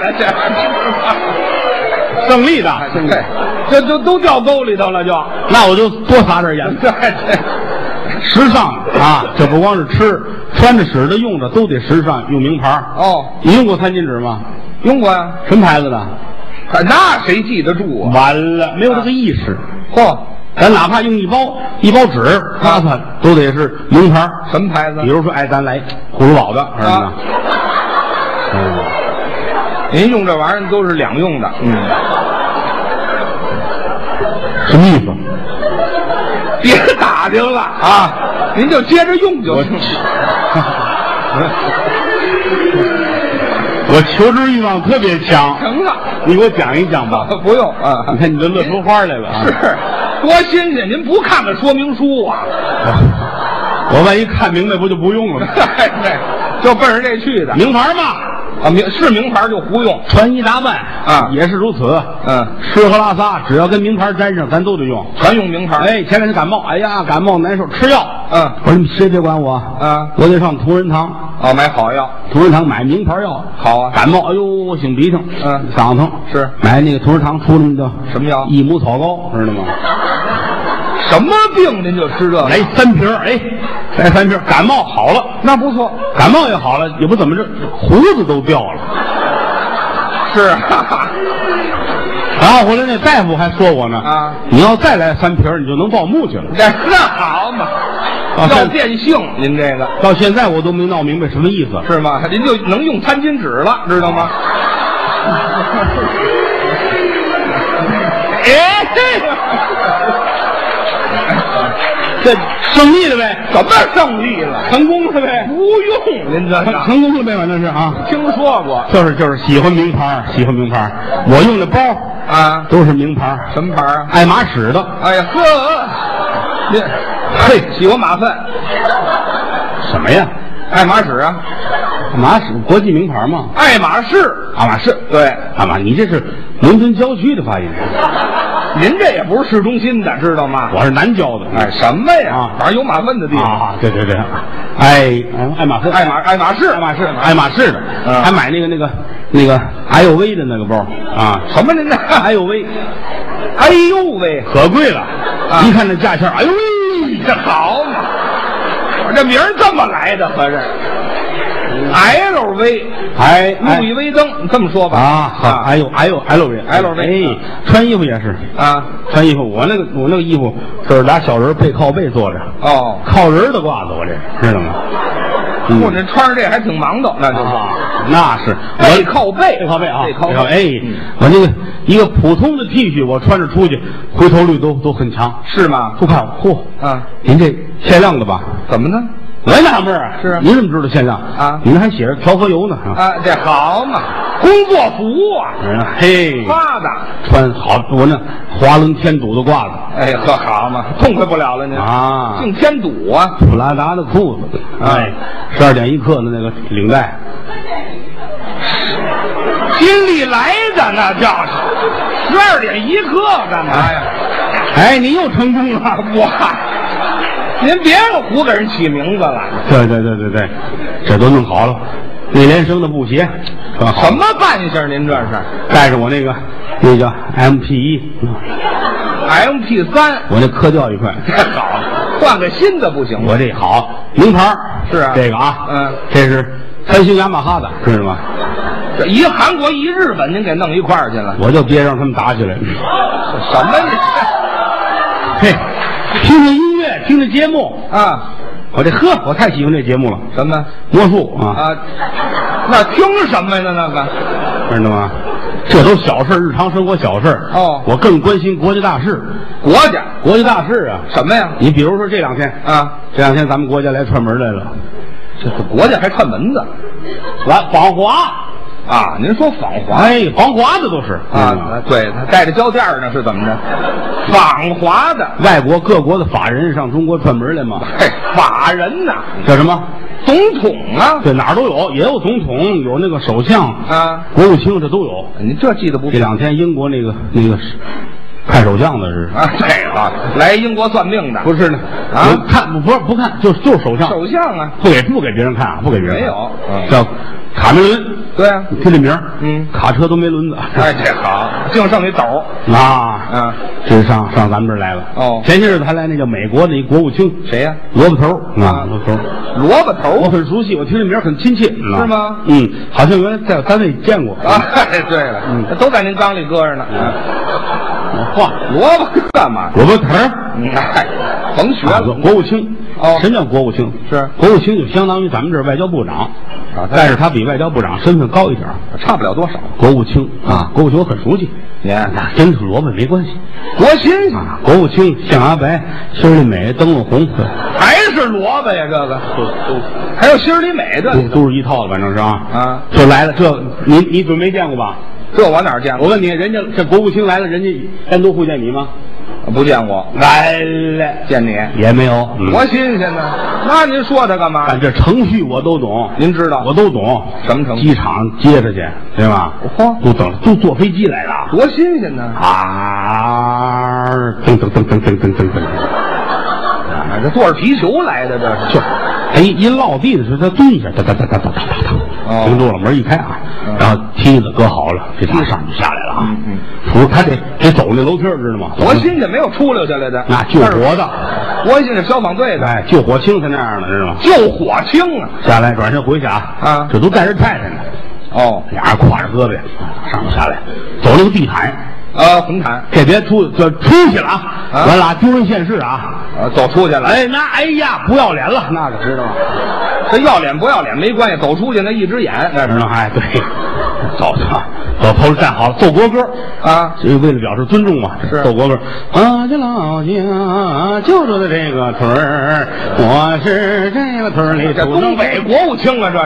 胜利的。 对，这就都掉沟里头了，就那我就多撒点盐。 对， 时尚啊，这不光是吃，穿着、使的、用着都得时尚，用名牌。 哦， 你用过餐巾纸吗？ 用过呀。 什么牌子的？ 那谁记得住啊？ 完了，没有这个意识。 嚯， 咱哪怕用一包一包纸擦擦，都得是名牌。 什么牌子？ 比如说，哎，咱来葫芦岛的，是吧？ 嗯，您用这玩意儿都是两用的。嗯， 什么意思？ 别打听了啊，您就接着用就行。 我求知欲望特别强。 成了， 你给我讲一讲吧。 不用啊， 你看你都乐出花来了啊！ 是，多新鲜！您不看看说明书啊？ 我万一看明白，不就不用了吗？ 对，就奔着这去的。 名牌嘛， 啊，名是名牌就胡用， 穿衣打扮啊也是如此。 嗯， 吃喝拉撒，只要跟名牌沾上，咱都得用， 全用名牌。 哎，前两天感冒，哎呀，感冒难受，吃药。 嗯， 我说你谁别管我， 啊， 我得上同仁堂。 哦，买好药， 同仁堂买名牌药， 好啊。 感冒，哎呦，我擤鼻涕， 嗯， 嗓子疼， 是买那个同仁堂出的那叫什么药？ 益母草膏，知道吗？ 什么病您就吃这个？ 来三瓶，哎，来三瓶，感冒好了， 那不错， 感冒也好了，也不怎么着，胡子都掉了。 是啊。 然后回来那大夫还说我呢， 啊， 你要再来三瓶，你就能报幕去了。 这那好嘛，要变性，您这个到现在我都没闹明白什么意思， 是吗？您就能用餐巾纸了，知道吗？哎， 这胜利了呗？ 怎么胜利了？ 成功了呗？ 不用，您这成成功了呗？反正是啊， 听说过， 就是就是喜欢名牌，喜欢名牌。我用的包啊都是名牌， 什么牌啊？ 爱马仕的。 哎呀呵，您嘿喜欢马粪？ 什么呀？ 爱马仕啊？ 爱马仕国际名牌嘛？ 爱马仕， 爱马仕。 对， 爱马，你这是伦敦郊区的发音。 您这也不是市中心的，知道吗？ 我是南郊的。 哎，什么呀？ 啊， 反正有马粪的地方。 啊，对对对，爱爱马仕， 爱马爱马仕， 爱马仕，爱马仕的， 嗯， 还买那个那个那个 L V 的那个包啊， 什么您的 L V， 哎呦喂， 可贵了， 啊， 一看这价钱，哎呦喂， 这好嘛，我这名儿这么来的，合着 L V， 哎， 路易威登，这么说吧啊，好，还有还有 L V，L V， 哎，穿衣服也是啊， 穿衣服，我那个我那个衣服就是俩小人背靠背坐着， 哦， 靠人的褂子，我这知道吗？ 我这穿着这还挺忙的，那就是， 那是背靠背， 背靠背啊， 背靠背， 哎，我这个一个普通的 T 恤，我穿着出去，回头率都都很强， 是吗？ 不看，嚯， 啊， 您这限量的吧？ 怎么呢？ 我也纳闷啊， 是您怎么知道限量啊？ 您还写着调和油呢啊，这好嘛，工作服啊， 嘿， 发的， 穿好我那华伦天赌的褂子， 哎呵，好嘛，痛快不了了您啊， 净添堵啊， 普拉达的裤子，哎，十二点一克的那个领带， 金利来的那叫十二点一克干嘛呀？ 哎，你又成功了， 哇！您别胡给人起名字了。 对对对对对，这都弄好了。内联升的布鞋， 什么扮相？您这是带着我那个那叫 M P 一 M P 三， 我那科教一块， 好，换个新的不行吗？ 我这好名牌是啊， 这个啊， 嗯， 这是三星雅马哈的，知道吗？ 这一韩国一日本，您给弄一块儿去了， 我就别让他们打起来。 什么你？ 嘿，听听音乐，听听节目啊！ 我这呵，我太喜欢这节目了。 什么魔术啊？ 啊，那听什么呢？那个知道吗？这都小事，日常生活小事。 哦， 我更关心国家大事。 国家， 国家大事啊？ 什么呀？ 你比如说这两天啊， 这两天咱们国家来串门来了。 这个国家还串门子， 来访华啊！您说访华？ 哎，访华的都是啊，对，他带着胶垫呢，是怎么着？访华的， 外国各国的法人上中国串门来嘛？ 嘿，法人呐， 叫什么？ 总统啊？ 对，哪儿都有，也有总统，有那个首相啊， 国务卿，这都有。 您这记得不？ 这两天英国那个那个看首相的是啊，这个来英国算命的不是呢？ 啊， 看不是不看，就就是首相。 首相啊， 不给不给别人看啊，不给别人看。 没有，嗯、 叫卡梅伦。 对啊， 你听这名儿， 嗯， 卡车都没轮子。 哎，这好，净剩那斗啊， 嗯， 这是上上咱们这儿来了。 哦， 前些日子还来那叫美国的一国务卿， 谁呀、啊？ 萝卜头啊，萝卜头， 萝卜头， 我很熟悉，我听这名儿很亲切， 是吗？ 嗯，好像原来在单位见过。 啊，对了，嗯，都在您缸里搁着呢。嗯， 我话萝卜干嘛？ 萝卜头， 哎，甭学了， 国务卿。 哦， 什么叫国务卿？ 是国务卿就相当于咱们这儿外交部长啊， 但是他比外交部长身份高一点， 差不了多少。 国务卿啊，国务卿我很熟悉， 您那跟萝卜没关系。 多新鲜啊！国务卿象牙白，心里美，灯笼红， 还是萝卜呀？这个都都还有心里美的， 都都是一套的，反正是啊啊， 就来了。这你你准没见过吧？ 这我哪见过？ 我问你，人家这国务卿来了，人家单独会见你吗？ 不见过， 来了， 见你也没有，嗯、 多新鲜呢！那您说它干嘛？ 但这程序我都懂， 您知道， 我都懂。 什么程序？ 机场接着去，对吧？ 嚯， 都等，都坐飞机来的， 多新鲜呢！ 啊，噔噔噔噔噔噔噔噔， 啊，这坐着皮球来的，这是。 就，他一一落地的时候，他蹲一下，哒哒哒哒哒哒哒，停住了，门一开啊，然后梯子搁好了，这大上就下来了啊。嗯，不，他得得走那楼梯，知道吗？ 多新鲜，没有出溜下来的， 那救火的， 多新鲜，消防队的， 哎，救火清他那样的，知道吗？ 救火清啊！ 下来转身回去啊， 啊， 这都带着太太呢。 哦， 俩人挎着胳膊上面下来，走那个地毯。 呃，红毯， 这别出就出去了啊！咱俩丢人现世啊！ 呃，走出去了。 哎，那哎呀，不要脸了，那个知道吗？ 这要脸不要脸没关系，走出去那一只眼，那知道？哎，对，走走走，头站好了，奏国歌啊， 这为了表示尊重嘛， 是奏国歌。我这老家就住在这个村儿，我是这个村里这东北国务卿啊，这是。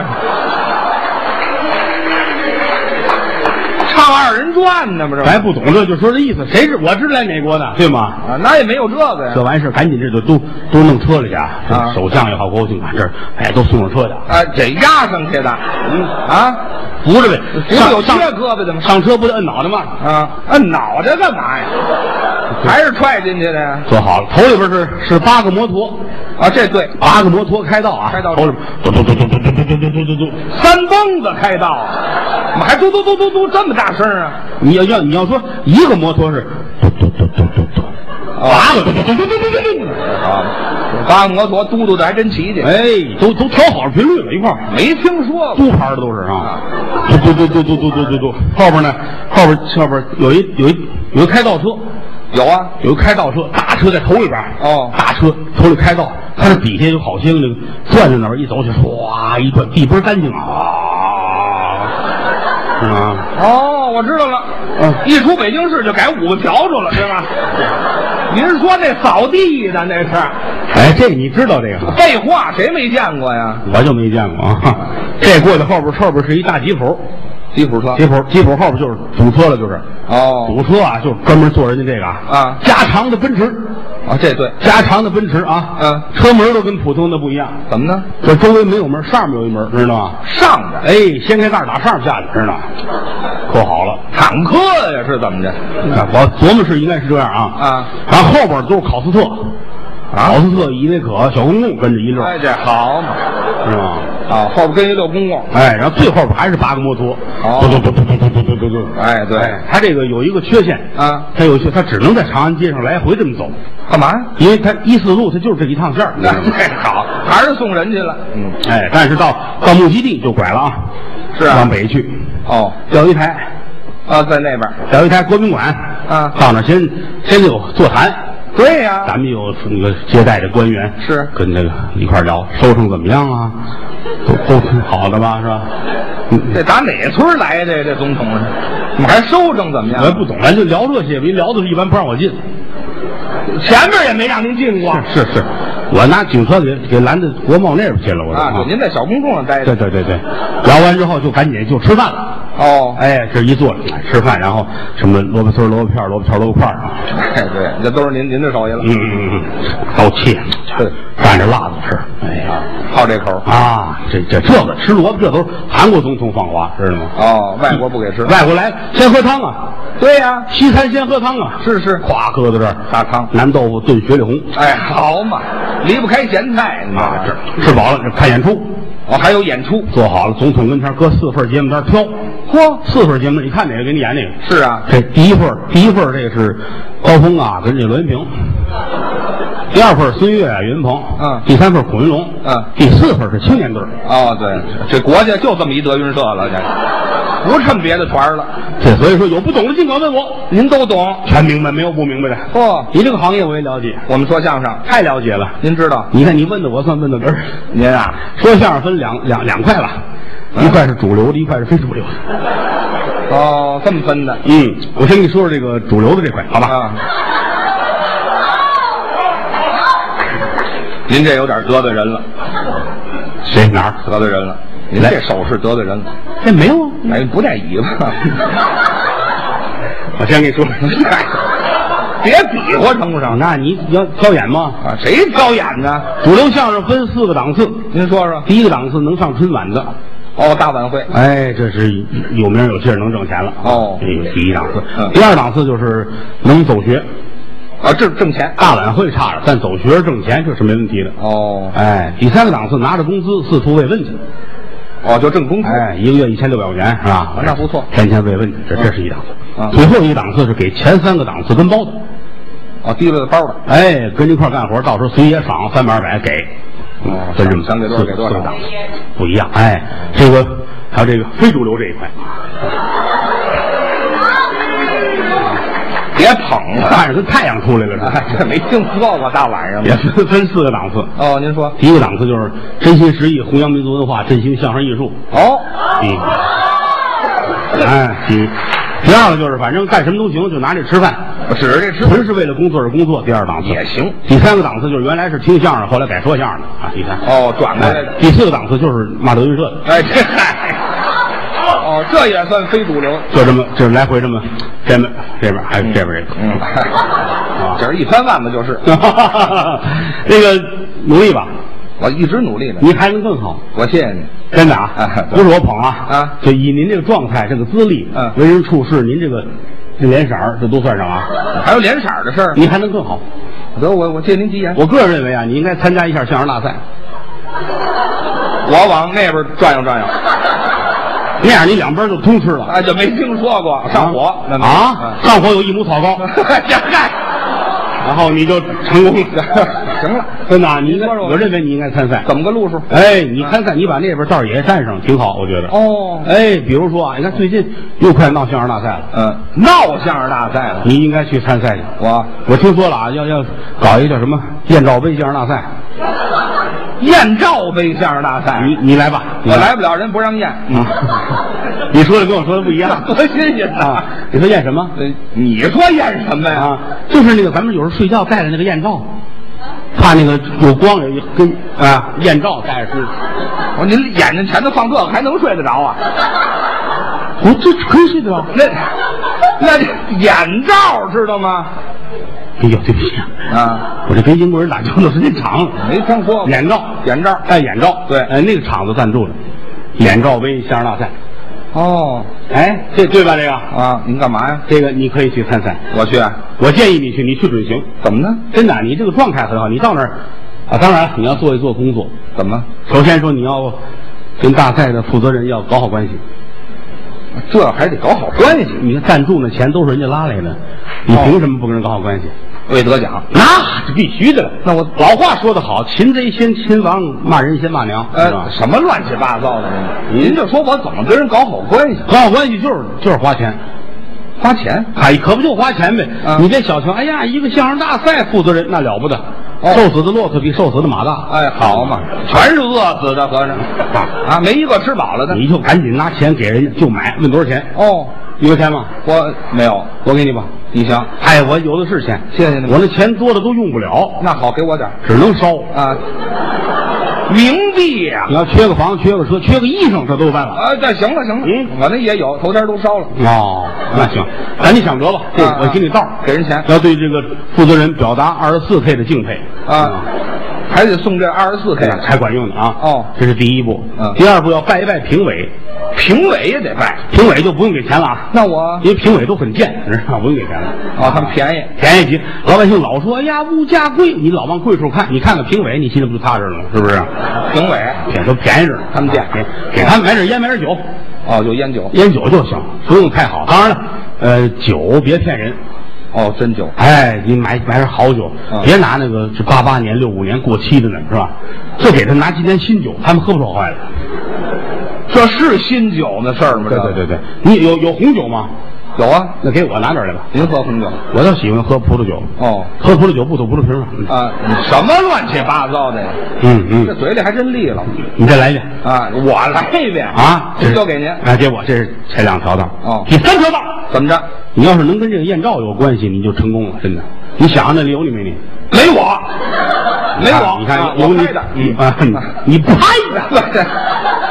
唱二人转呢，不是？ 咱不懂这就说这意思，谁是我知道美国的，对吗？ 啊，那也没有这个呀。 这完事赶紧这就都都弄车里去啊！首相也好，国务卿啊，这哎都送上车去啊，得压上去的。嗯啊， 扶着呗， 不是有切胳膊的吗？ 上车不得摁脑袋吗？ 啊，摁脑袋干嘛呀？还是踹进去的呀？ 坐好了，头里边是是八个摩托啊，这对， 八个摩托开道啊， 开道头里嘟嘟嘟嘟嘟嘟嘟嘟嘟嘟嘟， 三蹦子开道，怎么还嘟嘟嘟嘟嘟这么大声啊？ 你要要你要说一个摩托是嘟嘟嘟嘟嘟嘟，八个嘟嘟嘟嘟嘟嘟嘟， 啊，八个摩托嘟嘟的还真齐齐， 哎，都都调好了频率了，一块儿没听说过， 嘟牌的都是啊，嘟嘟嘟嘟嘟嘟嘟嘟，后边呢，后边后边有一有一有一开道车。 有啊， 有一开道车，大车在头里边哦， 大车头里开道，它那底下有好些那个转着那儿一走去，唰一转，地倍儿干净啊，是吗？ 哦，我知道了， 嗯， 一出北京市就改五个笤帚了，对吧？您是说那扫地的那是？ 哎，这你知道这个？ 废话，谁没见过呀？ 我就没见过啊。这过去后边后边是一大吉普。 吉普车， 吉普吉普后边就是堵车了，就是哦， 堵车啊，就是专门坐人家这个啊， 加长的奔驰啊，这对， 加长的奔驰啊， 嗯， 车门都跟普通的不一样， 怎么呢？ 这周围没有门，上面有一门，知道吗？ 上边， 哎，掀开盖打上下去，知道吗？扣好了， 坦克呀，是怎么着？ 我琢磨是应该是这样啊啊， 然后后边都是考斯特， 啊， 考斯特、伊维可、小公共跟着一溜， 哎，这好嘛， 是吧？ 啊，后边跟一溜公共， 哎，然后最后边还是八个摩托， 哦， 嘟嘟嘟嘟嘟嘟嘟嘟嘟， 哎，对， 它这个有一个缺陷啊， 它有缺，它只能在长安街上来回这么走， 干嘛？ 因为它一四路它就是这一趟线儿， 那好，还是送人去了， 嗯，哎，但是到到目的地就拐了啊， 是啊， 往北去， 哦， 钓鱼台， 钓鱼台国宾馆， 啊， 到那先先有座谈。 对呀、 啊，咱们有那个接待的官员是跟那个一块聊，收成怎么样啊？都都挺好的吧，是吧？ 嗯、这打哪村来的？这总统是？怎么还收成怎么样？ 我也不懂，咱就聊这些，一聊的是一般不让我进， 前面也没让您进过。 是是是，我拿警车给给拦在国贸那边去了，我啊，您在小公众上待着。 对对对对，聊完之后就赶紧就吃饭了。 哦， 哎，这一坐吃饭，然后什么萝卜丝、萝卜片、萝卜条、萝卜块啊。 哎，对，这都是您您的手艺了。 嗯嗯嗯，刀切， 对， 蘸着辣子吃。哎呀， 好这口啊！这这这个吃萝卜，这都是韩国总统放话，知道吗？ 哦，外国不给吃， 外国来先喝汤啊。 对呀、啊， 西餐先喝汤啊。 是是， 咵搁在这儿大汤， 南豆腐炖雪里红。 哎，好嘛，离不开咸菜啊！这吃饱了看演出。 哦，还有演出， 做好了，总统跟前搁四份节目单挑。 嚯， 四份节目，你看哪个给你演哪个？ 是啊， 这第一份，第一份这个是高峰啊，跟这栾云平；第二份孙越、岳云鹏， 嗯； 第三份孔云龙， 嗯； 第四份是青年队。 哦，对，这国家就这么一德云社了，这不趁别的团了。 这所以说有不懂的尽管问我， 您都懂， 全明白，没有不明白的。 嚯， 你这个行业我也了解， 我们说相声太了解了。 您知道？ 你看你问的我算问的根儿。 您啊， 说相声分两两两块吧，一块是主流的，一块是非主流的。 哦，这么分的。 嗯，我先跟你说说这个主流的这块，好吧？ 啊。您这有点得罪人了。 谁哪儿得罪人了？您这手势得罪人了。 这没有啊， 哎，不带尾巴。 我先跟你说， 别比划成不成？ 那你要挑演吗？ 啊，谁挑演呢？ 主流相声分四个档次， 您说说。 第一个档次能上春晚的， 哦，大晚会。 哎，这是有名有姓，能挣钱了。 哦， 这个第一档次。 嗯、 第二档次就是能走学。 啊，这挣钱。 大晚会差着，但走学挣钱这是没问题的。 哦， 哎，第三个档次拿着工资四处慰问去。 哦，就挣工资。 哎，一个月一千六百块钱是吧？ 那不错， 天天慰问去，这这是一档次。 啊， 最后一个档次是给前三个档次跟包的。 哦，提了个包的。 哎，跟一块干活，到时候随爷赏三百二百给。 哦， 分这么想给多少给多少档次不一样。哎，这个还有这个非主流这一块。 别捧了， 看着跟太阳出来了似的。 这没听说过大晚上也分分四个档次。 哦，您说。 第一个档次就是真心实意弘扬民族文化，振兴相声艺术。 哦。 嗯。哎，第第二个就是反正干什么都行，就拿这吃饭。 指着这吃， 纯是为了工作而工作。第二档次也行。 第三个档次就是原来是听相声，后来改说相声的啊。第三。 哦，转过来的。 第四个档次就是骂德云社的。 哎，这。哦，这也算非主流。 就这么，就来回这么，这么这边还有这边一个， 嗯，啊，这是一翻腕子就是。 那个努力吧， 我一直努力呢。 你还能更好。 我谢谢你， 真的啊，不是我捧啊啊， 就以您这个状态、这个资历、 嗯， 为人处事，您这个这脸色儿，这都算上啊。 还有脸色的事儿， 你还能更好。 得我我借您吉言。 我个人认为啊，你应该参加一下相声大赛。 我往那边转悠转悠。 那样你两边就通吃了。 哎，就没听说过上火啊，啊上火有一亩草高，然后你就成功了。 行了， 真的，你应该，我认为你应该参赛。 怎么个路数？ 哎，你参赛，你把那边道儿也占上，挺好，我觉得。 哦， 哎，比如说啊，你看最近又快闹相声大赛了。 嗯，闹相声大赛了， 你应该去参赛去。 我我听说了啊，要要搞一个叫什么燕赵杯相声大赛。 燕赵杯相声大赛， 你你来吧， 我来不了，人不让验。 嗯，你说的跟我说的不一样， 多新鲜啊！ 你说验什么？ 你说验什么呀？ 啊，就是那个咱们有时候睡觉戴的那个燕罩，怕那个有光有一跟啊燕罩戴着睡。 我说您眼睛前头放这个还能睡得着啊？ 我这可以睡得着。 那那眼罩知道吗？ 哎呦，对不起啊！我这跟英国人打交道时间长了， 没听说过。 眼罩， 眼罩， 戴眼罩， 对， 哎，那个厂子赞助的，眼罩杯相声大赛。 哦， 哎，这对吧？这个啊，您干嘛呀？ 这个你可以去参赛。 我去， 我建议你去，你去准行。 怎么呢？ 真的，你这个状态很好，你到那儿啊，当然你要做一做工作。 怎么？ 首先说你要跟大赛的负责人要搞好关系。 这还得搞好关系。 你看赞助那钱都是人家拉来的，你凭什么不跟人搞好关系？ 为得奖， 那是必须的。 那我老话说得好，擒贼先擒王，骂人先骂娘，是吧？ 呃，什么乱七八糟的？您就说我怎么跟人搞好关系？ 搞好关系就是就是花钱， 花钱， 哎，可不就花钱呗？ 啊、 你别小瞧，哎呀，一个相声大赛负责人那了不得。哦、瘦死的骆驼比瘦死的马大。 哎，好嘛，全是饿死的和尚啊，没一个吃饱了的。 你就赶紧拿钱给人家就买，问多少钱？ 哦， 你有钱吗？ 我没有， 我给你吧。 你行？ 哎，我有的是钱， 谢谢你。 我那钱多的都用不了。 那好，给我点， 只能烧啊。冥币呀！ 你要缺个房、缺个车、缺个衣裳，这都有办法。 啊，这行了行了， 嗯， 我那也有，头天都烧了。 哦，那行，赶紧想辙吧。这我给你道， 给人钱， 要对这个负责人表达二十四 K 的敬佩啊，还得送这二十四 K 才管用的啊。 哦， 这是第一步。 嗯， 第二步要拜一拜评委， 评委也得拜， 评委就不用给钱了啊。 那我因为评委都很贱，知道不用给钱了。 哦，他们便宜， 便宜极。老百姓老说，哎呀，物价贵，你老往贵处看，你看看评委，你心里不就踏实了吗？是不是？ 评委这都便宜着呢， 他们店给给他们买点烟，买点酒。 哦，就烟酒， 烟酒就行，不用太好。当然了，呃，酒别骗人。 哦，真酒。 哎，你买买点好酒， 嗯、别拿那个是八八年、六五年过期的呢，是吧？就给他拿今年新酒，他们喝不出坏来。 这是新酒的事儿吗？ 对对对对，你有有红酒吗？ 有啊， 那给我拿点来吧。 您喝红酒， 我倒喜欢喝葡萄酒。 哦， 喝葡萄酒不吐葡萄皮嘛。 啊，什么乱七八糟的呀？ 嗯嗯， 这嘴里还真利了。 你再来一遍啊！我来一遍啊！ 这交给您。 哎，给我，这是前两条道。 哦， 第三条道怎么着？ 你要是能跟这个艳照有关系，你就成功了，真的。你想那里有你没你？ 没我，没我。 你看有你拍的， 嗯啊，你拍的。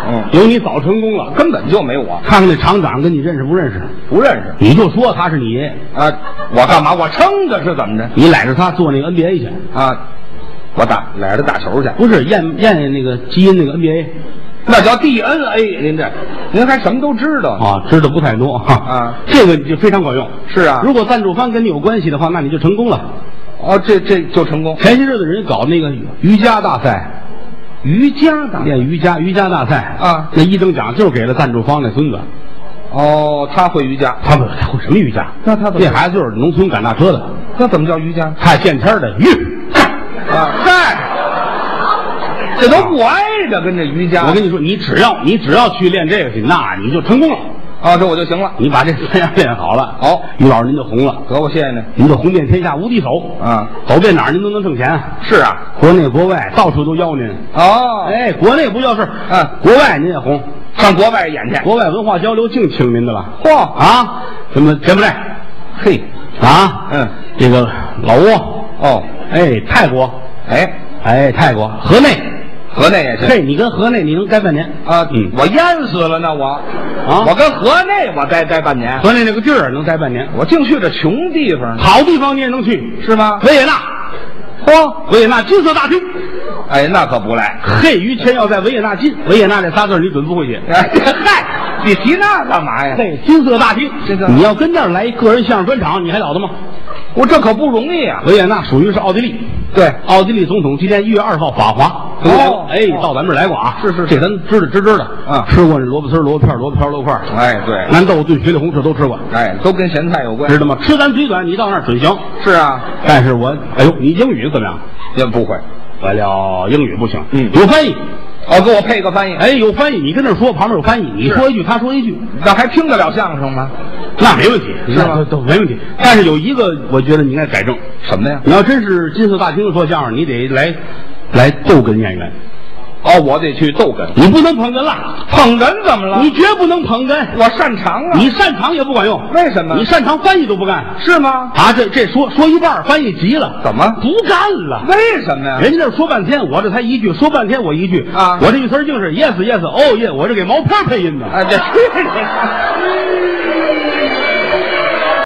嗯， 有你早成功了， 根本就没我， 看看那厂长跟你认识不认识？ 不认识。 你就说他是你爷爷啊！我干嘛？我撑的是怎么着？ 你揽着他做那个 N B A 去啊！我打揽着打球去， 不是验验那个基因那个 N B A， 那叫 D N A。您这，您还什么都知道啊？知道不太多哈啊！ 这个就非常管用。 是啊， 如果赞助方跟你有关系的话，那你就成功了。 哦，这这就成功。 前些日子人搞那个瑜伽大赛， 瑜伽大练瑜伽瑜伽大赛啊， 那一等奖就是给了赞助方那孙子。 哦，他会瑜伽， 他不他会什么瑜伽？ 那他这孩子就是农村赶大车的。 那怎么叫瑜伽？ 太见天的瑜啊，嗨，这都不挨着跟这瑜伽。 我跟你说，你只要你只要去练这个去，那你就成功了。 啊，这我就行了。 你把这三样练好了， 好， 于老师您就红了。 得，我谢谢您。 您就红遍天下无敌手啊， 走遍哪儿您都能挣钱。 是啊， 国内国外到处都邀您。 哦， 哎，国内不叫事， 嗯， 国外您也红， 上国外演去， 国外文化交流净请您的了。 嚯啊，什么柬埔寨， 嘿， 啊， 嗯， 这个老挝， 哦， 哎，泰国， 哎， 哎，泰国，河内。 河内也是， 嘿，你跟河内你能待半年啊？ 嗯， 我淹死了呢，我啊， 我跟河内我待待半年， 河内那个地儿能待半年， 我净去这穷地方， 好地方你也能去， 是吗？ 维也纳， 嚯， 维也纳金色大厅， 哎，那可不赖。 嘿，于谦要在维也纳进，维也纳这仨字你准不会写。 哎嗨，你提那干嘛呀？ 嘿，金色大厅，你要跟那儿来一个人相声专场，你还了得吗？ 我这可不容易啊！ 维也纳属于是奥地利， 对， 奥地利总统今年一月二号访华。 哦， 哎，到咱们这儿来过啊！ 是是， 这咱知道知知道啊， 吃过萝卜丝、萝卜片、萝卜条、萝卜块。 哎，对， 南豆炖雪里红这都吃过。 哎，都跟咸菜有关， 知道吗？吃咱嘴短，你到那儿准行。 是啊， 但是我，哎呦，你英语怎么样？ 也不会， 完了，英语不行。 嗯， 有翻译。 哦，给我配个翻译。 哎，有翻译，你跟那说，旁边有翻译，你说一句，他说一句， 那还听得了相声吗？ 那没问题， 是吗？ 都没问题。但是有一个，我觉得你应该改正。 什么呀？ 你要真是金色大厅说相声，你得来来逗哏演员。 哦，我得去逗哏， 你不能捧哏了。 捧哏怎么了？ 你绝不能捧哏， 我擅长啊。 你擅长也不管用， 为什么？ 你擅长翻译都不干， 是吗？ 啊，这这说说一半，翻译急了， 怎么不干了？ 为什么呀？ 人家这说半天，我这才一句，说半天我一句啊， 我这一词儿竟是 yes yes oh yeah，我这给毛片配音的。 啊，这去你！